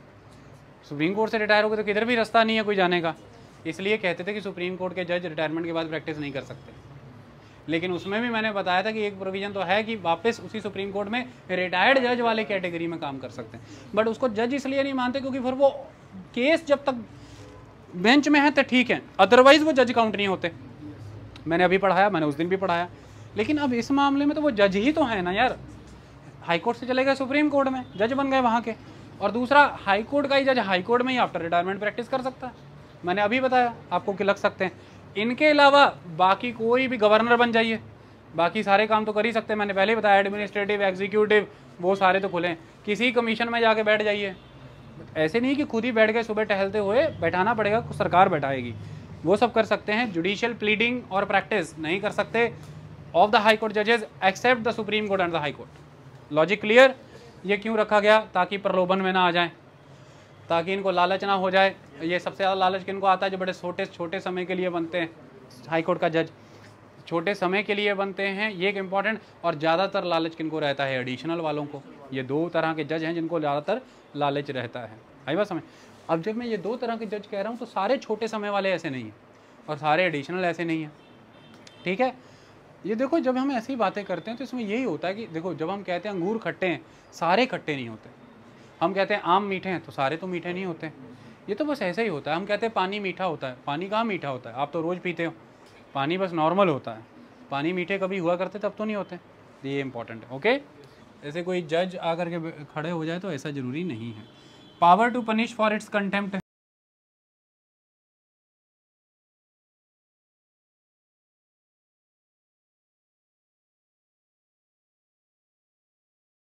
सुप्रीम कोर्ट से रिटायर होकर तो किधर भी रास्ता नहीं है कोई जाने का। इसलिए कहते थे कि सुप्रीम कोर्ट के जज रिटायरमेंट के बाद प्रैक्टिस नहीं कर सकते। लेकिन उसमें भी मैंने बताया था कि एक प्रोविजन तो है कि वापस उसी सुप्रीम कोर्ट में रिटायर्ड जज वाले कैटेगरी में काम कर सकते हैं, बट उसको जज इसलिए नहीं मानते क्योंकि फिर वो केस जब तक बेंच में है तो ठीक है, अदरवाइज वो जज काउंट नहीं होते। मैंने अभी पढ़ाया, मैंने उस दिन भी पढ़ाया। लेकिन अब इस मामले में तो वो जज ही तो है ना यार, हाई कोर्ट से चले गए सुप्रीम कोर्ट में, जज बन गए वहाँ के। और दूसरा, हाई कोर्ट का ही जज हाई कोर्ट में ही आफ्टर रिटायरमेंट प्रैक्टिस कर सकता है, मैंने अभी बताया आपको कि लग सकते हैं। इनके अलावा बाकी कोई भी गवर्नर बन जाइए, बाकी सारे काम तो कर ही सकते हैं, मैंने पहले बताया, एडमिनिस्ट्रेटिव, एग्जीक्यूटिव, वो सारे तो खुले। किसी कमीशन में जाके बैठ जाइए, ऐसे नहीं कि खुद ही बैठ गए, सुबह टहलते हुए बैठाना पड़ेगा, सरकार बैठाएगी, वो सब कर सकते हैं। जुडिशियल प्लीडिंग और प्रैक्टिस नहीं कर सकते ऑफ द हाई कोर्ट जजेस except the supreme Court and the high court. Logic clear? ये क्यों रखा गया? ताकि प्रलोभन में ना आ जाए, ताकि इनको लालच ना हो जाए। ये सबसे ज़्यादा लालच किनको आता है? जो बड़े छोटे छोटे समय के लिए बनते हैं हाई कोर्ट का जज, छोटे समय के लिए बनते हैं, ये एक इम्पॉर्टेंट। और ज़्यादातर लालच किनको रहता है? एडिशनल वालों को। ये दो तरह के जज हैं जिनको ज़्यादातर लालच रहता है। आई बात समझ? अब जब मैं ये दो तरह के जज कह रहा हूँ तो सारे छोटे समय वाले ऐसे नहीं हैं और सारे एडिशनल ऐसे नहीं हैं, ठीक है? ये देखो, जब हम ऐसी बातें करते हैं तो इसमें यही होता है कि देखो, जब हम कहते हैं अंगूर खट्टे हैं, सारे खट्टे नहीं होते। हम कहते हैं आम मीठे हैं तो सारे तो मीठे नहीं होते। ये तो बस ऐसे ही होता है। हम कहते हैं पानी मीठा होता है, पानी कहाँ मीठा होता है? आप तो रोज़ पीते हो, पानी बस नॉर्मल होता है। पानी मीठे कभी हुआ करते तब तो नहीं होते। ये इंपॉर्टेंट है। ओके, ऐसे कोई जज आकर के खड़े हो जाए तो ऐसा ज़रूरी नहीं है। Power to punish for its contempt